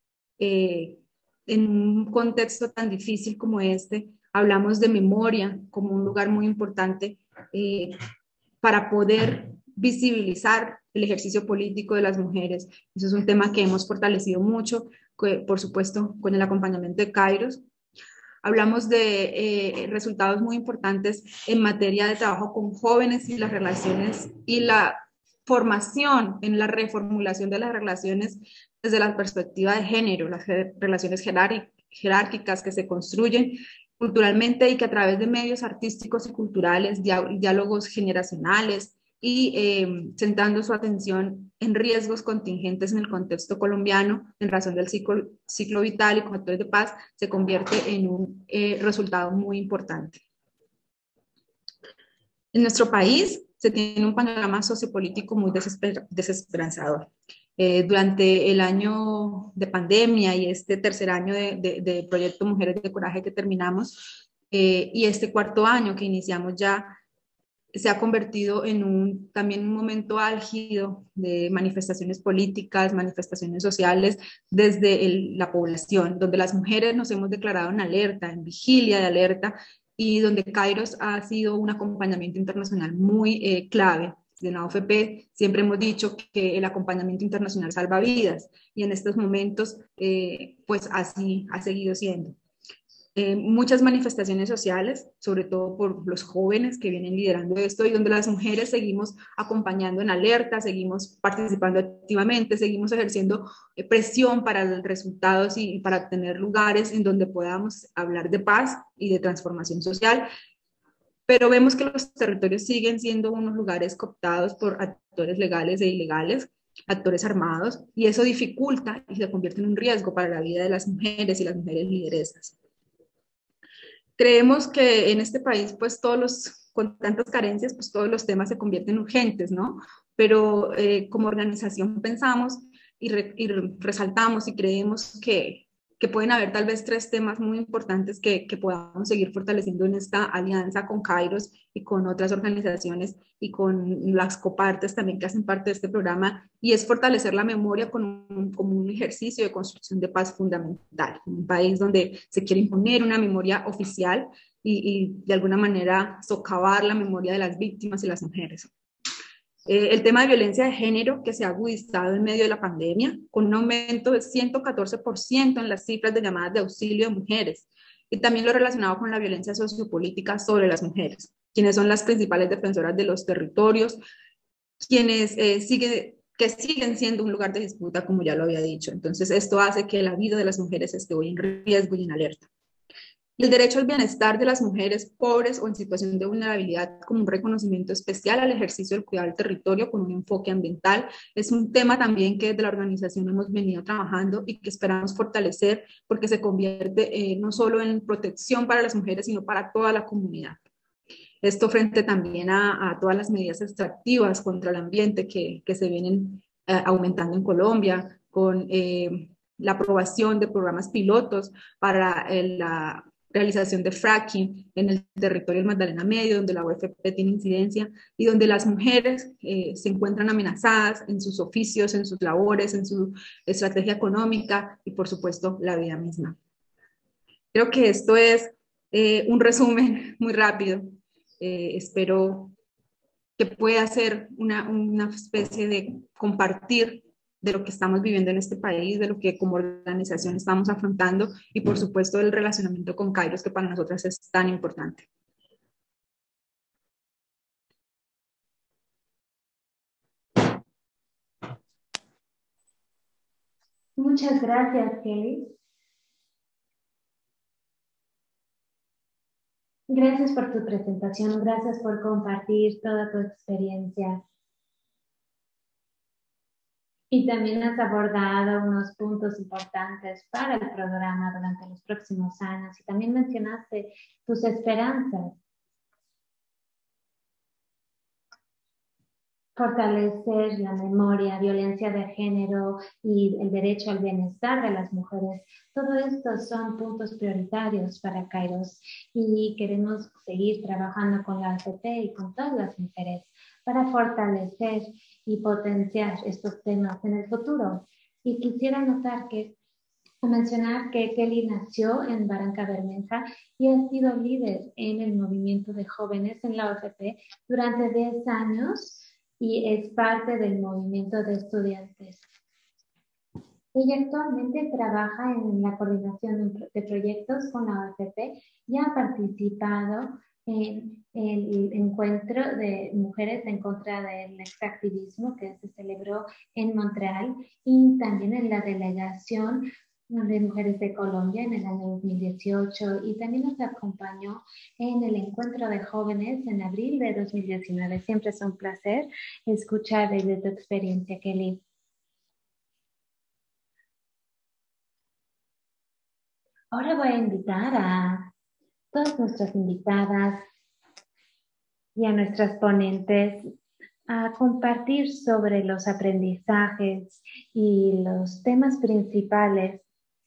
eh, en un contexto tan difícil como este, hablamos de memoria como un lugar muy importante eh, para poder visibilizar el ejercicio político de las mujeres. Eso es un tema que hemos fortalecido mucho, que, por supuesto, con el acompañamiento de Kairos. Hablamos de eh, resultados muy importantes en materia de trabajo con jóvenes y las relaciones y la formación en la reformulación de las relaciones desde la perspectiva de género, las relaciones jerárquicas que se construyen culturalmente y que a través de medios artísticos y culturales, diálogos generacionales y eh, centrando su atención en riesgos contingentes en el contexto colombiano en razón del ciclo, ciclo vital y con factores de paz, se convierte en un eh, resultado muy importante. En nuestro país se tiene un panorama sociopolítico muy desesper desesperanzador. Eh, durante el año de pandemia y este tercer año de, de, de proyecto Mujeres de Coraje que terminamos, eh, y este cuarto año que iniciamos ya, se ha convertido en un, también un momento álgido de manifestaciones políticas, manifestaciones sociales desde el, la población, donde las mujeres nos hemos declarado en alerta, en vigilia de alerta, y donde Kairos ha sido un acompañamiento internacional muy eh, clave. De la O F P siempre hemos dicho que el acompañamiento internacional salva vidas, y en estos momentos, eh, pues así ha seguido siendo. Eh, muchas manifestaciones sociales, sobre todo por los jóvenes que vienen liderando esto y donde las mujeres seguimos acompañando en alerta, seguimos participando activamente, seguimos ejerciendo eh, presión para los resultados y, y para tener lugares en donde podamos hablar de paz y de transformación social, pero vemos que los territorios siguen siendo unos lugares cooptados por actores legales e ilegales, actores armados, y eso dificulta y se convierte en un riesgo para la vida de las mujeres y las mujeres lideresas. Creemos que en este país, pues todos los, con tantas carencias, pues todos los temas se convierten urgentes, ¿no? Pero eh, como organización pensamos y, re, y resaltamos y creemos que, que pueden haber tal vez tres temas muy importantes que, que podamos seguir fortaleciendo en esta alianza con Kairos y con otras organizaciones y con las copartes también que hacen parte de este programa, y es fortalecer la memoria con un, como un ejercicio de construcción de paz fundamental, en un país donde se quiere imponer una memoria oficial y, y de alguna manera socavar la memoria de las víctimas y las mujeres. Eh, el tema de violencia de género que se ha agudizado en medio de la pandemia, con un aumento de ciento catorce por ciento en las cifras de llamadas de auxilio de mujeres, y también lo relacionado con la violencia sociopolítica sobre las mujeres, quienes son las principales defensoras de los territorios, quienes eh, siguen, que siguen siendo un lugar de disputa, como ya lo había dicho. Entonces, esto hace que la vida de las mujeres esté hoy en riesgo y en alerta. Y el derecho al bienestar de las mujeres pobres o en situación de vulnerabilidad como un reconocimiento especial al ejercicio del cuidado del territorio con un enfoque ambiental es un tema también que desde la organización hemos venido trabajando y que esperamos fortalecer porque se convierte eh, no solo en protección para las mujeres, sino para toda la comunidad. Esto frente también a, a todas las medidas extractivas contra el ambiente que, que se vienen eh, aumentando en Colombia, con eh, la aprobación de programas pilotos para el, la realización de fracking en el territorio del Magdalena Medio, donde la U F P tiene incidencia y donde las mujeres eh, se encuentran amenazadas en sus oficios, en sus labores, en su estrategia económica y, por supuesto, la vida misma. Creo que esto es eh, un resumen muy rápido. Eh, espero que pueda ser una, una especie de compartir de lo que estamos viviendo en este país, de lo que como organización estamos afrontando y por supuesto el relacionamiento con Kairos, que para nosotras es tan importante. Muchas gracias, Kelly. Gracias por tu presentación, gracias por compartir toda tu experiencia. Y también has abordado unos puntos importantes para el programa durante los próximos años y también mencionaste tus esperanzas. Fortalecer la memoria, violencia de género y el derecho al bienestar de las mujeres. Todo esto son puntos prioritarios para Kairos y queremos seguir trabajando con la A F P y con todas las mujeres para fortalecer y potenciar estos temas en el futuro. Y quisiera notar que, mencionar que Kelly nació en Barranca Bermeja y ha sido líder en el movimiento de jóvenes en la O F P durante diez años y es parte del movimiento de estudiantes. Ella actualmente trabaja en la coordinación de proyectos con la O F P y ha participado en el encuentro de mujeres en contra del extractivismo que se celebró en Montreal y también en la delegación de Mujeres de Colombia en el año dos mil dieciocho y también nos acompañó en el encuentro de jóvenes en abril de dos mil diecinueve. Siempre es un placer escuchar desde tu experiencia, Kelly. Ahora voy a invitar a todas nuestras invitadas y a nuestras ponentes a compartir sobre los aprendizajes y los temas principales.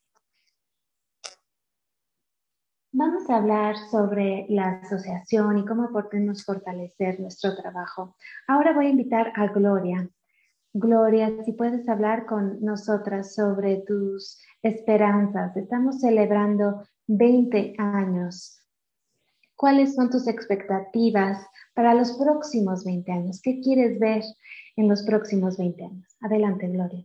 Vamos a hablar sobre la asociación y cómo podemos fortalecer nuestro trabajo. Ahora voy a invitar a Gloria. Gloria, si puedes hablar con nosotras sobre tus esperanzas. Estamos celebrando veinte años. ¿Cuáles son tus expectativas para los próximos veinte años? ¿Qué quieres ver en los próximos veinte años? Adelante, Gloria.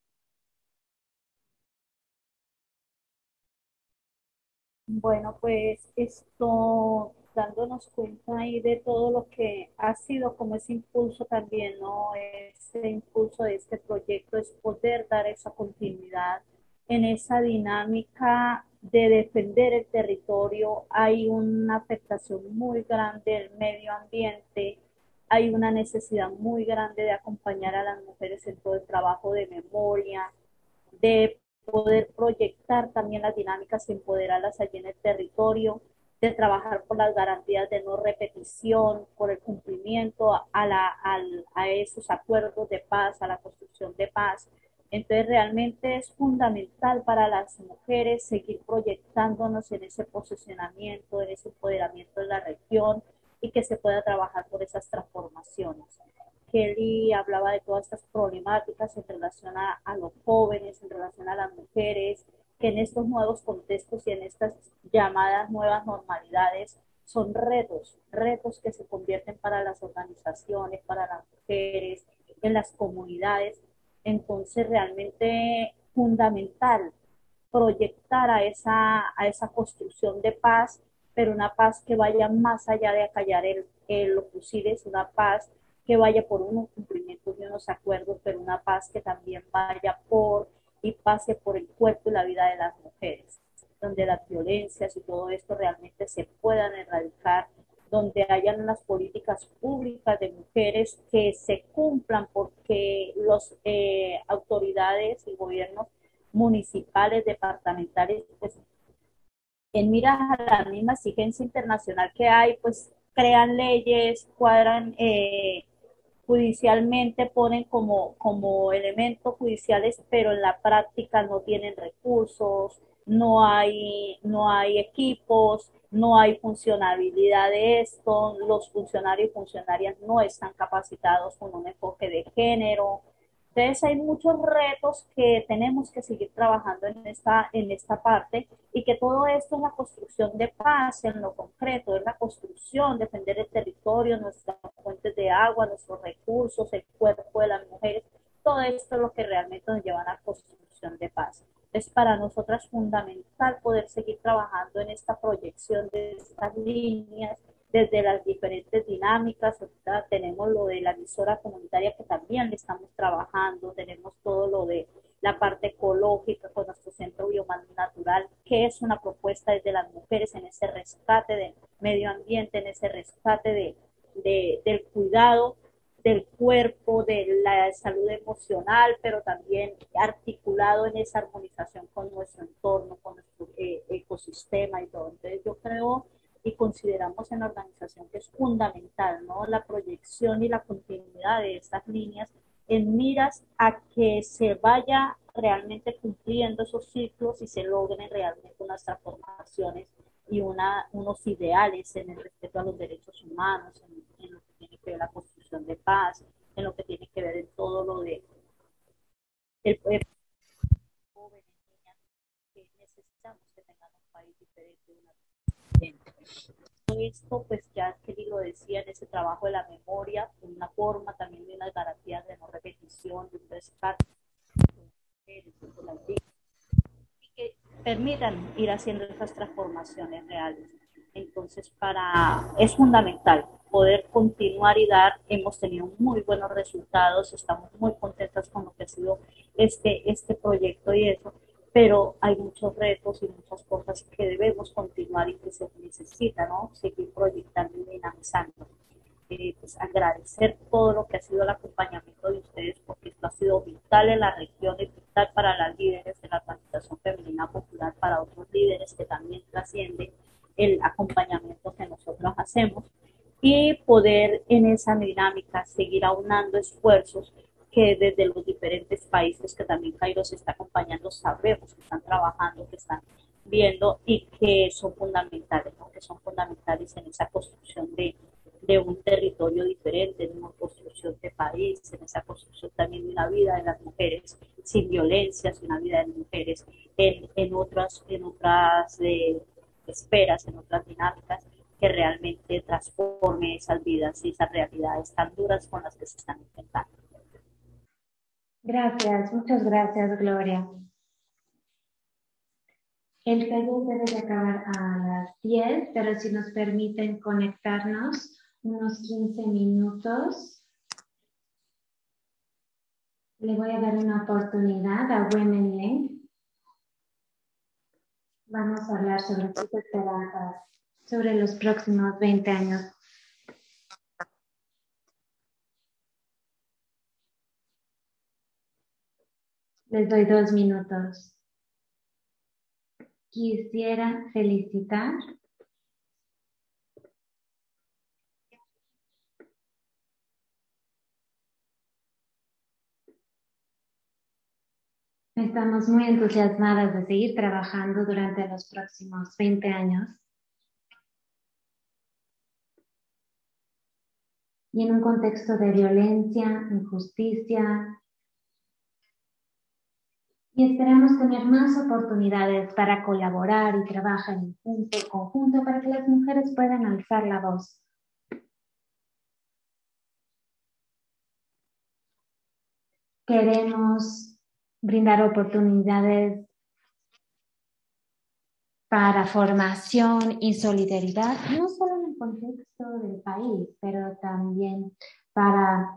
Bueno, pues esto, dándonos cuenta ahí de todo lo que ha sido como ese impulso también, ¿no? Ese impulso de este proyecto es poder dar esa continuidad en esa dinámica de defender el territorio. Hay una afectación muy grande del medio ambiente, hay una necesidad muy grande de acompañar a las mujeres en todo el trabajo de memoria, de poder proyectar también las dinámicas y empoderarlas allí en el territorio, de trabajar por las garantías de no repetición, por el cumplimiento a, la, a, a esos acuerdos de paz, a la construcción de paz. Entonces realmente es fundamental para las mujeres seguir proyectándonos en ese posicionamiento, en ese empoderamiento de la región y que se pueda trabajar por esas transformaciones. Kelly hablaba de todas estas problemáticas en relación a, a los jóvenes, en relación a las mujeres, que en estos nuevos contextos y en estas llamadas nuevas normalidades son retos, retos que se convierten para las organizaciones, para las mujeres, en las comunidades. Entonces realmente fundamental proyectar a esa, a esa construcción de paz, pero una paz que vaya más allá de acallar el, el, los fusiles, una paz que vaya por unos cumplimientos de unos acuerdos, pero una paz que también vaya por y pase por el cuerpo y la vida de las mujeres. donde las violencias y todo esto realmente se puedan erradicar, donde hayan unas políticas públicas de mujeres que se cumplan, porque las eh, autoridades y gobiernos municipales, departamentales, pues en miras a la misma exigencia internacional que hay, pues crean leyes, cuadran eh, judicialmente, ponen como, como elementos judiciales, pero en la práctica no tienen recursos, no hay, no hay equipos, no hay funcionabilidad de esto, los funcionarios y funcionarias no están capacitados con un enfoque de género. Entonces hay muchos retos que tenemos que seguir trabajando en esta, en esta parte, y que todo esto es la construcción de paz en lo concreto, es la construcción, defender el territorio, nuestras fuentes de agua, nuestros recursos, el cuerpo de las mujeres, todo esto es lo que realmente nos lleva a la construcción de paz. Es para nosotras fundamental poder seguir trabajando en esta proyección de estas líneas, desde las diferentes dinámicas. Ahorita tenemos lo de la emisora comunitaria que también le estamos trabajando, tenemos todo lo de la parte ecológica con nuestro centro biomás natural, que es una propuesta desde las mujeres en ese rescate del medio ambiente, en ese rescate de, de, del cuidado del cuerpo, de la salud emocional, pero también articulado en esa armonización con nuestro entorno, con nuestro eh, ecosistema y todo. Entonces yo creo y consideramos en la organización que es fundamental, ¿no?, la proyección y la continuidad de estas líneas en miras a que se vaya realmente cumpliendo esos ciclos y se logren realmente unas transformaciones y una, unos ideales en el respeto a los derechos humanos, en, en lo que tiene que ver la construcción de paz, en lo que tiene que ver en todo lo de el, el jóvenes, niñas, que necesitamos que tengan un país diferente, una diferente. Todo esto, pues ya Kelly lo decía, en ese trabajo de la memoria, una forma también de unas garantías de no repetición, de un rescate, y que permitan ir haciendo esas transformaciones reales. Entonces, para, es fundamental poder continuar y dar. Hemos tenido muy buenos resultados, estamos muy contentas con lo que ha sido este, este proyecto y eso, pero hay muchos retos y muchas cosas que debemos continuar y que se necesita, ¿no?, seguir proyectando y dinamizando. Eh, pues agradecer todo lo que ha sido el acompañamiento de ustedes, porque esto ha sido vital en la región y vital para las líderes de la organización femenina popular, para otros líderes que también trascienden el acompañamiento que nosotros hacemos, y poder en esa dinámica seguir aunando esfuerzos que desde los diferentes países que también Cairo se está acompañando, sabemos que están trabajando, que están viendo y que son fundamentales, ¿no?, que son fundamentales en esa construcción de de un territorio diferente, en una construcción de país, en esa construcción también de una vida de las mujeres sin violencias, una vida de mujeres en, en otras, en otras eh, esferas, en otras dinámicas, que realmente transforme esas vidas y esas realidades tan duras con las que se están enfrentando. Gracias, muchas gracias, Gloria. El taller debe de acabar a las diez, pero si nos permiten conectarnos unos quince minutos, le voy a dar una oportunidad a Women Link. Vamos a hablar sobre sus esperanzas, sobre los próximos veinte años. Les doy dos minutos. Quisiera felicitar Estamos muy entusiasmadas de seguir trabajando durante los próximos veinte años. Y en un contexto de violencia, injusticia, y esperamos tener más oportunidades para colaborar y trabajar en conjunto para que las mujeres puedan alzar la voz. Queremos brindar oportunidades para formación y solidaridad, no solo en el contexto del país, pero también para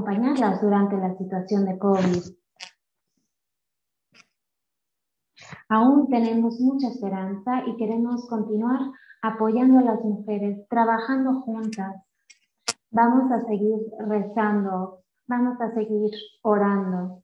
acompañarlas durante la situación de COVID. Aún tenemos mucha esperanza y queremos continuar apoyando a las mujeres, trabajando juntas. Vamos a seguir rezando, vamos a seguir orando.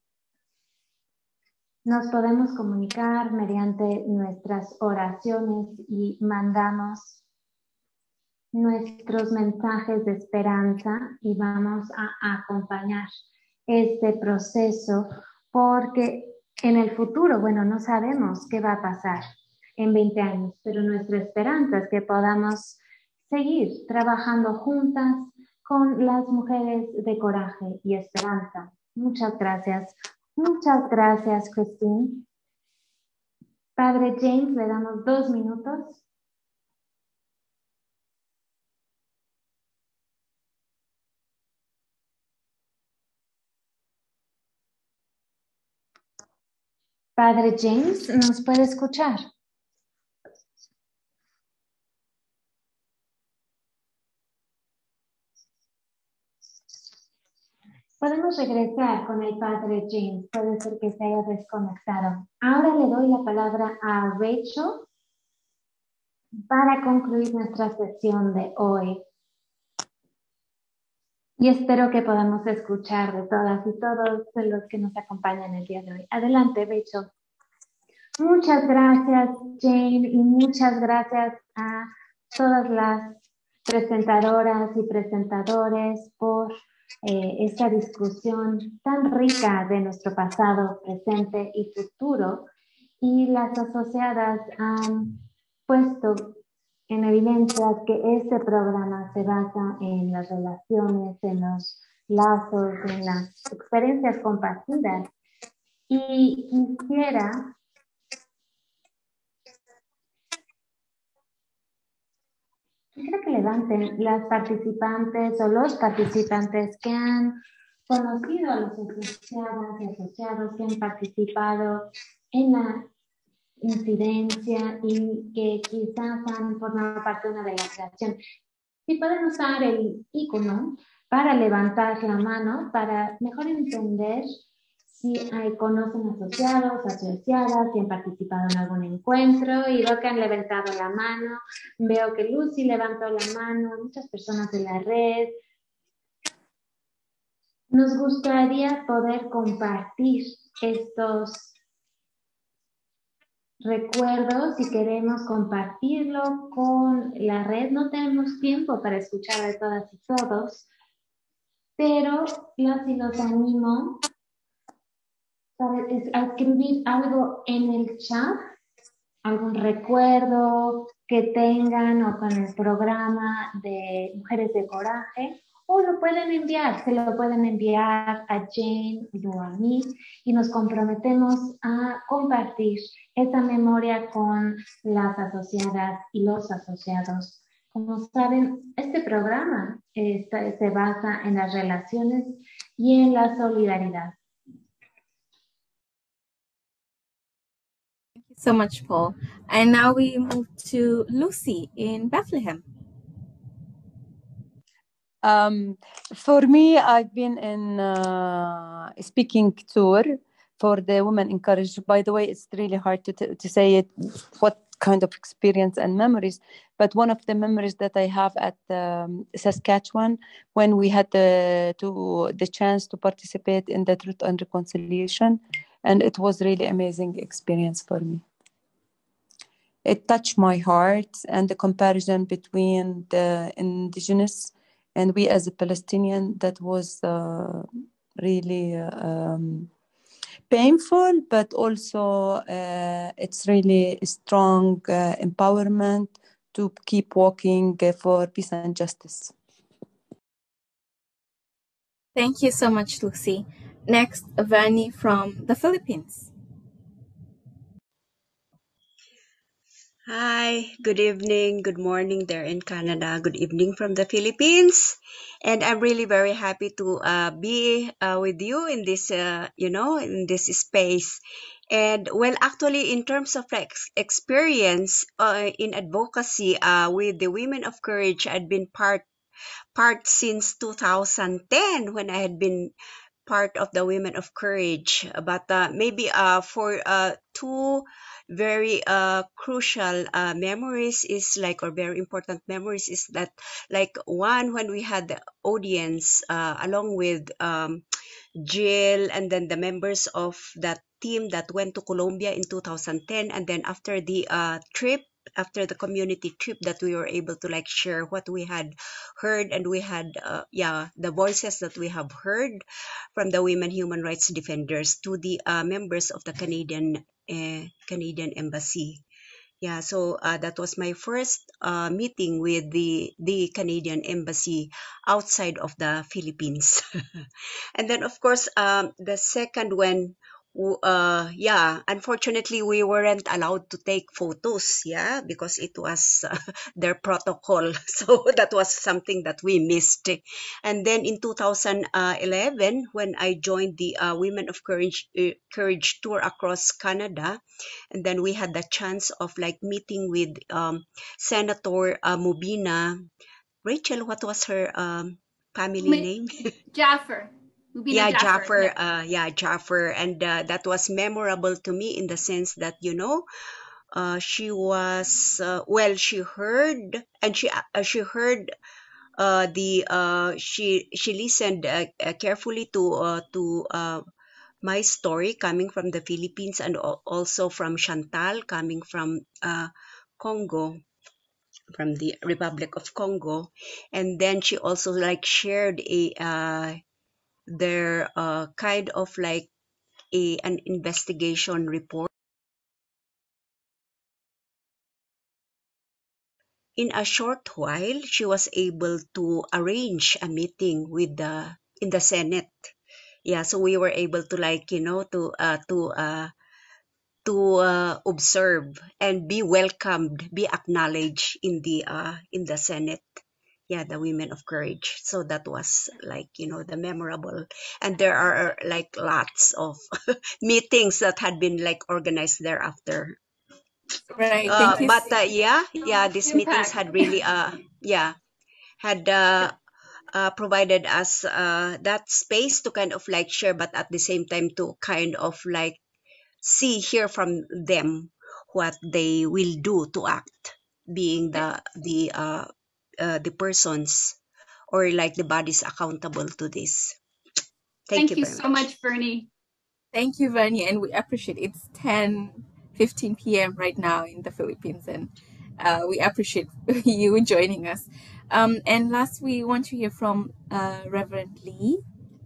Nos podemos comunicar mediante nuestras oraciones y mandamos nuestros mensajes de esperanza y vamos a acompañar este proceso porque en el futuro, bueno, no sabemos qué va a pasar en veinte años, pero nuestra esperanza es que podamos seguir trabajando juntas con las mujeres de coraje y esperanza. Muchas gracias. Muchas gracias, Christine. Padre James, le damos dos minutos. Padre James, ¿nos puede escuchar? Podemos regresar con el Padre James. Puede ser que se haya desconectado. Ahora le doy la palabra a Rachel para concluir nuestra sesión de hoy. Y espero que podamos escuchar de todas y todos de los que nos acompañan el día de hoy. Adelante, Rachel. Muchas gracias, Jane, y muchas gracias a todas las presentadoras y presentadores por eh, esta discusión tan rica de nuestro pasado, presente y futuro. Y las asociadas han puesto en evidencia que este programa se basa en las relaciones, en los lazos, en las experiencias compartidas. Y quisiera Quisiera que levanten las participantes o los participantes que han conocido a los asociadas y asociados que han participado en la incidencia y que quizás han formado parte de una delegación. Si pueden usar el icono para levantar la mano para mejor entender si hay, conocen asociados, asociadas, si han participado en algún encuentro, y veo que han levantado la mano, veo que Lucy levantó la mano, muchas personas de la red. Nos gustaría poder compartir estos recuerdos y queremos compartirlo con la red. No tenemos tiempo para escuchar a todas y todos, pero las y los animo a escribir algo en el chat, algún recuerdo que tengan o con el programa de Mujeres de Coraje, o lo pueden enviar, se lo pueden enviar a Jane o a mí y nos comprometemos a compartir esa memoria con las asociadas y los asociados. Como saben, este programa está, se basa en las relaciones y en la solidaridad. So much, Paul. And now we move to Lucy in Bethlehem. Um, for me, I've been in uh, speaking tour for the Women Encouraged. By the way, it's really hard to, t- to say it, what kind of experience and memories. But one of the memories that I have at um, Saskatchewan, when we had the, to, the chance to participate in the Truth and Reconciliation, and it was really amazing experience for me. It touched my heart, and the comparison between the indigenous and we as a Palestinian, that was uh, really um, painful, but also uh, it's really a strong uh, empowerment to keep walking uh, for peace and justice. Thank you so much, Lucy. Next, Vani from the Philippines. Hi, good evening, good morning there in Canada, good evening from the Philippines. And I'm really very happy to uh, be uh, with you in this, uh, you know, in this space. And well, actually, in terms of ex- experience uh, in advocacy uh, with the Women of Courage, I'd been part part since two thousand ten when I had been part of the Women of Courage. But uh, maybe uh, for uh, two very uh, crucial uh, memories is like, or very important memories is that, like, one, when we had the audience uh, along with um, Jill and then the members of that team that went to Colombia in two thousand ten, and then after the uh, trip, after the community trip, that we were able to like share what we had heard, and we had uh, yeah the voices that we have heard from the women human rights defenders to the uh, members of the Canadian uh, Canadian Embassy. Yeah, so uh, that was my first uh, meeting with the the Canadian Embassy outside of the Philippines. And then of course um, the second when w- uh yeah, unfortunately we weren't allowed to take photos, yeah, because it was uh, their protocol. So that was something that we missed. And then in two thousand eleven, when I joined the uh, Women of Courage uh, Courage tour across Canada, and then we had the chance of like meeting with um, Senator uh, Mubina. Rachel, what was her um, family Mi- name? Jaffer. Mubina Yeah, Jaffer. Jaffer. Yeah. Uh, yeah, Jaffer, and uh, that was memorable to me in the sense that, you know, uh, she was uh, well. She heard, and she uh, she heard uh, the uh, she she listened uh, uh, carefully to uh, to uh, my story coming from the Philippines, and al- also from Chantal coming from uh, Congo, from the Republic of Congo. And then she also like shared a uh, their uh, kind of like a an investigation report. In a short while, she was able to arrange a meeting with the in the Senate. Yeah, so we were able to like, you know, to uh, to uh, to uh, observe and be welcomed, be acknowledged in the uh, in the Senate. Yeah, the Women of Courage. So that was like, you know, the memorable. And there are like lots of meetings that had been like organized thereafter. Right. Uh, Thank you. but uh, yeah, yeah, these meetings Impact. had really, uh, yeah, had uh, uh, provided us uh, that space to kind of like share, but at the same time to kind of like see, hear from them what they will do to act, being the the uh, uh, the persons or like the bodies accountable to this. Thank Thank you you very so much. much, Bernie. Thank you, Vanya, and we appreciate it. It's ten fifteen p m right now in the Philippines, and uh, we appreciate you joining us. Um, and last, we want to hear from uh, Reverend Lee.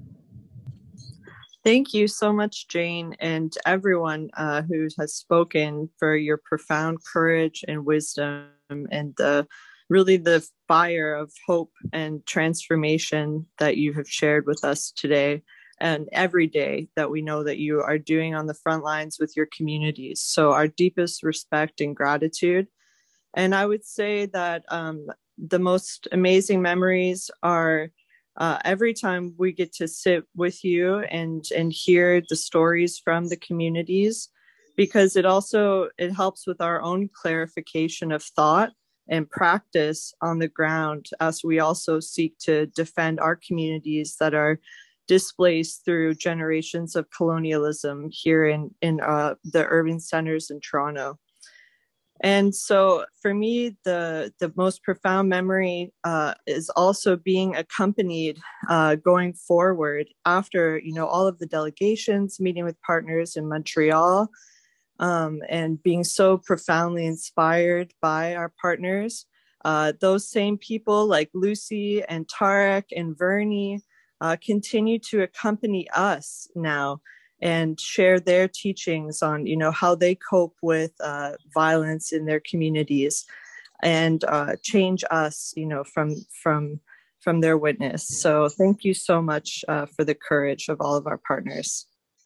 Thank you so much, Jane, and everyone uh, who has spoken for your profound courage and wisdom and the really the fire of hope and transformation that you have shared with us today and every day that we know that you are doing on the front lines with your communities. So our deepest respect and gratitude. And I would say that um, the most amazing memories are uh, every time we get to sit with you and and hear the stories from the communities, because it also it helps with our own clarification of thought and practice on the ground as we also seek to defend our communities that are displaced through generations of colonialism here in in uh, the urban centers in Toronto. And so for me, the, the most profound memory uh, is also being accompanied uh, going forward after, you know, all of the delegations, meeting with partners in Montreal, um, and being so profoundly inspired by our partners. Uh, those same people like Lucy and Tarek and Vernie uh, continue to accompany us now and share their teachings on, you know, how they cope with uh, violence in their communities and uh, change us, you know, from from from their witness. So thank you so much uh, for the courage of all of our partners.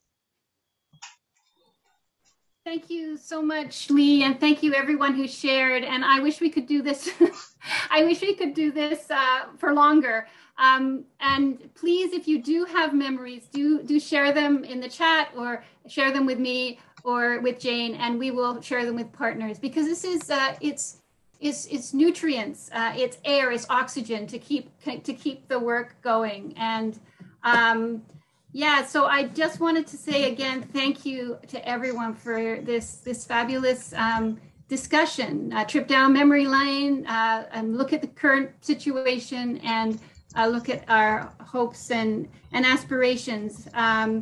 Thank you so much, Lee, and thank you everyone who shared. And I wish we could do this. I wish we could do this uh, for longer. Um, and please, if you do have memories, do do share them in the chat or share them with me or with Jane, and we will share them with partners, because this is uh, it's it's it's nutrients, uh, it's air, it's oxygen to keep to keep the work going. And um, Yeah, so I just wanted to say again, thank you to everyone for this, this fabulous um, discussion, uh, trip down memory lane, uh, and look at the current situation and uh, look at our hopes and, and aspirations. Um,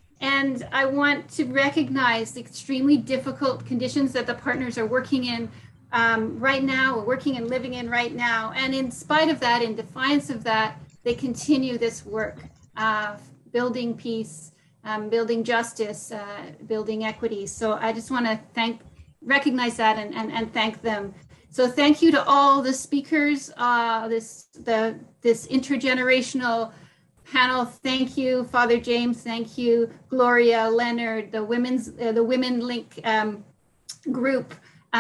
and I want to recognize the extremely difficult conditions that the partners are working in um, right now, working and living in right now. And in spite of that, in defiance of that, they continue this work. Uh, building peace, um, building justice, uh, building equity. So I just want to thank, recognize that and, and, and thank them. So thank you to all the speakers, uh, this, the, this intergenerational panel. Thank you, Father James. Thank you, Gloria, Leonard, the women's, uh, the Women Link um, group,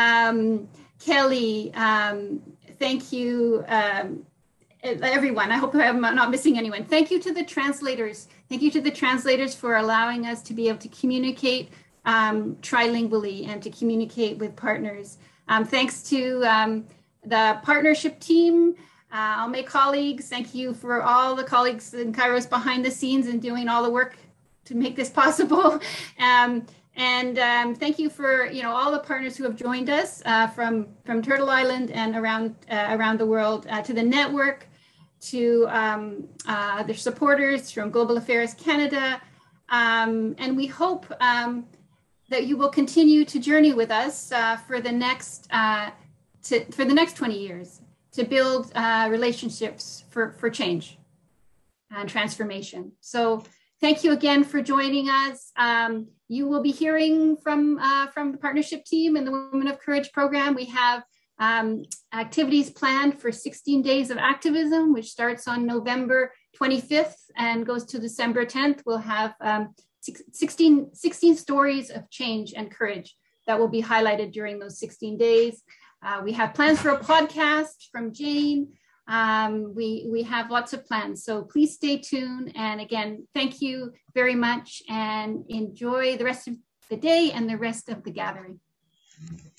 um, Kelly. Um, thank you, um, everyone. I hope I'm not missing anyone. Thank you to the translators. Thank you to the translators for allowing us to be able to communicate um, trilingually and to communicate with partners. Um, thanks to um, the partnership team, uh, all my colleagues. Thank you for all the colleagues in Kairos behind the scenes and doing all the work to make this possible. Um, and um, thank you for you know all the partners who have joined us uh, from from Turtle Island and around uh, around the world, uh, to the network, to um, uh, their supporters from Global Affairs Canada. Um, and we hope um, that you will continue to journey with us uh, for the next uh, to, for the next twenty years to build uh, relationships for, for change and transformation. So thank you again for joining us. Um, you will be hearing from, uh, from the partnership team and the Women of Courage program. We have Um, activities planned for sixteen days of activism, which starts on November twenty-fifth and goes to December tenth. We'll have um, sixteen, sixteen stories of change and courage that will be highlighted during those sixteen days. Uh, we have plans for a podcast from Jane. Um, we, we have lots of plans, so please stay tuned. And again, thank you very much and enjoy the rest of the day and the rest of the gathering.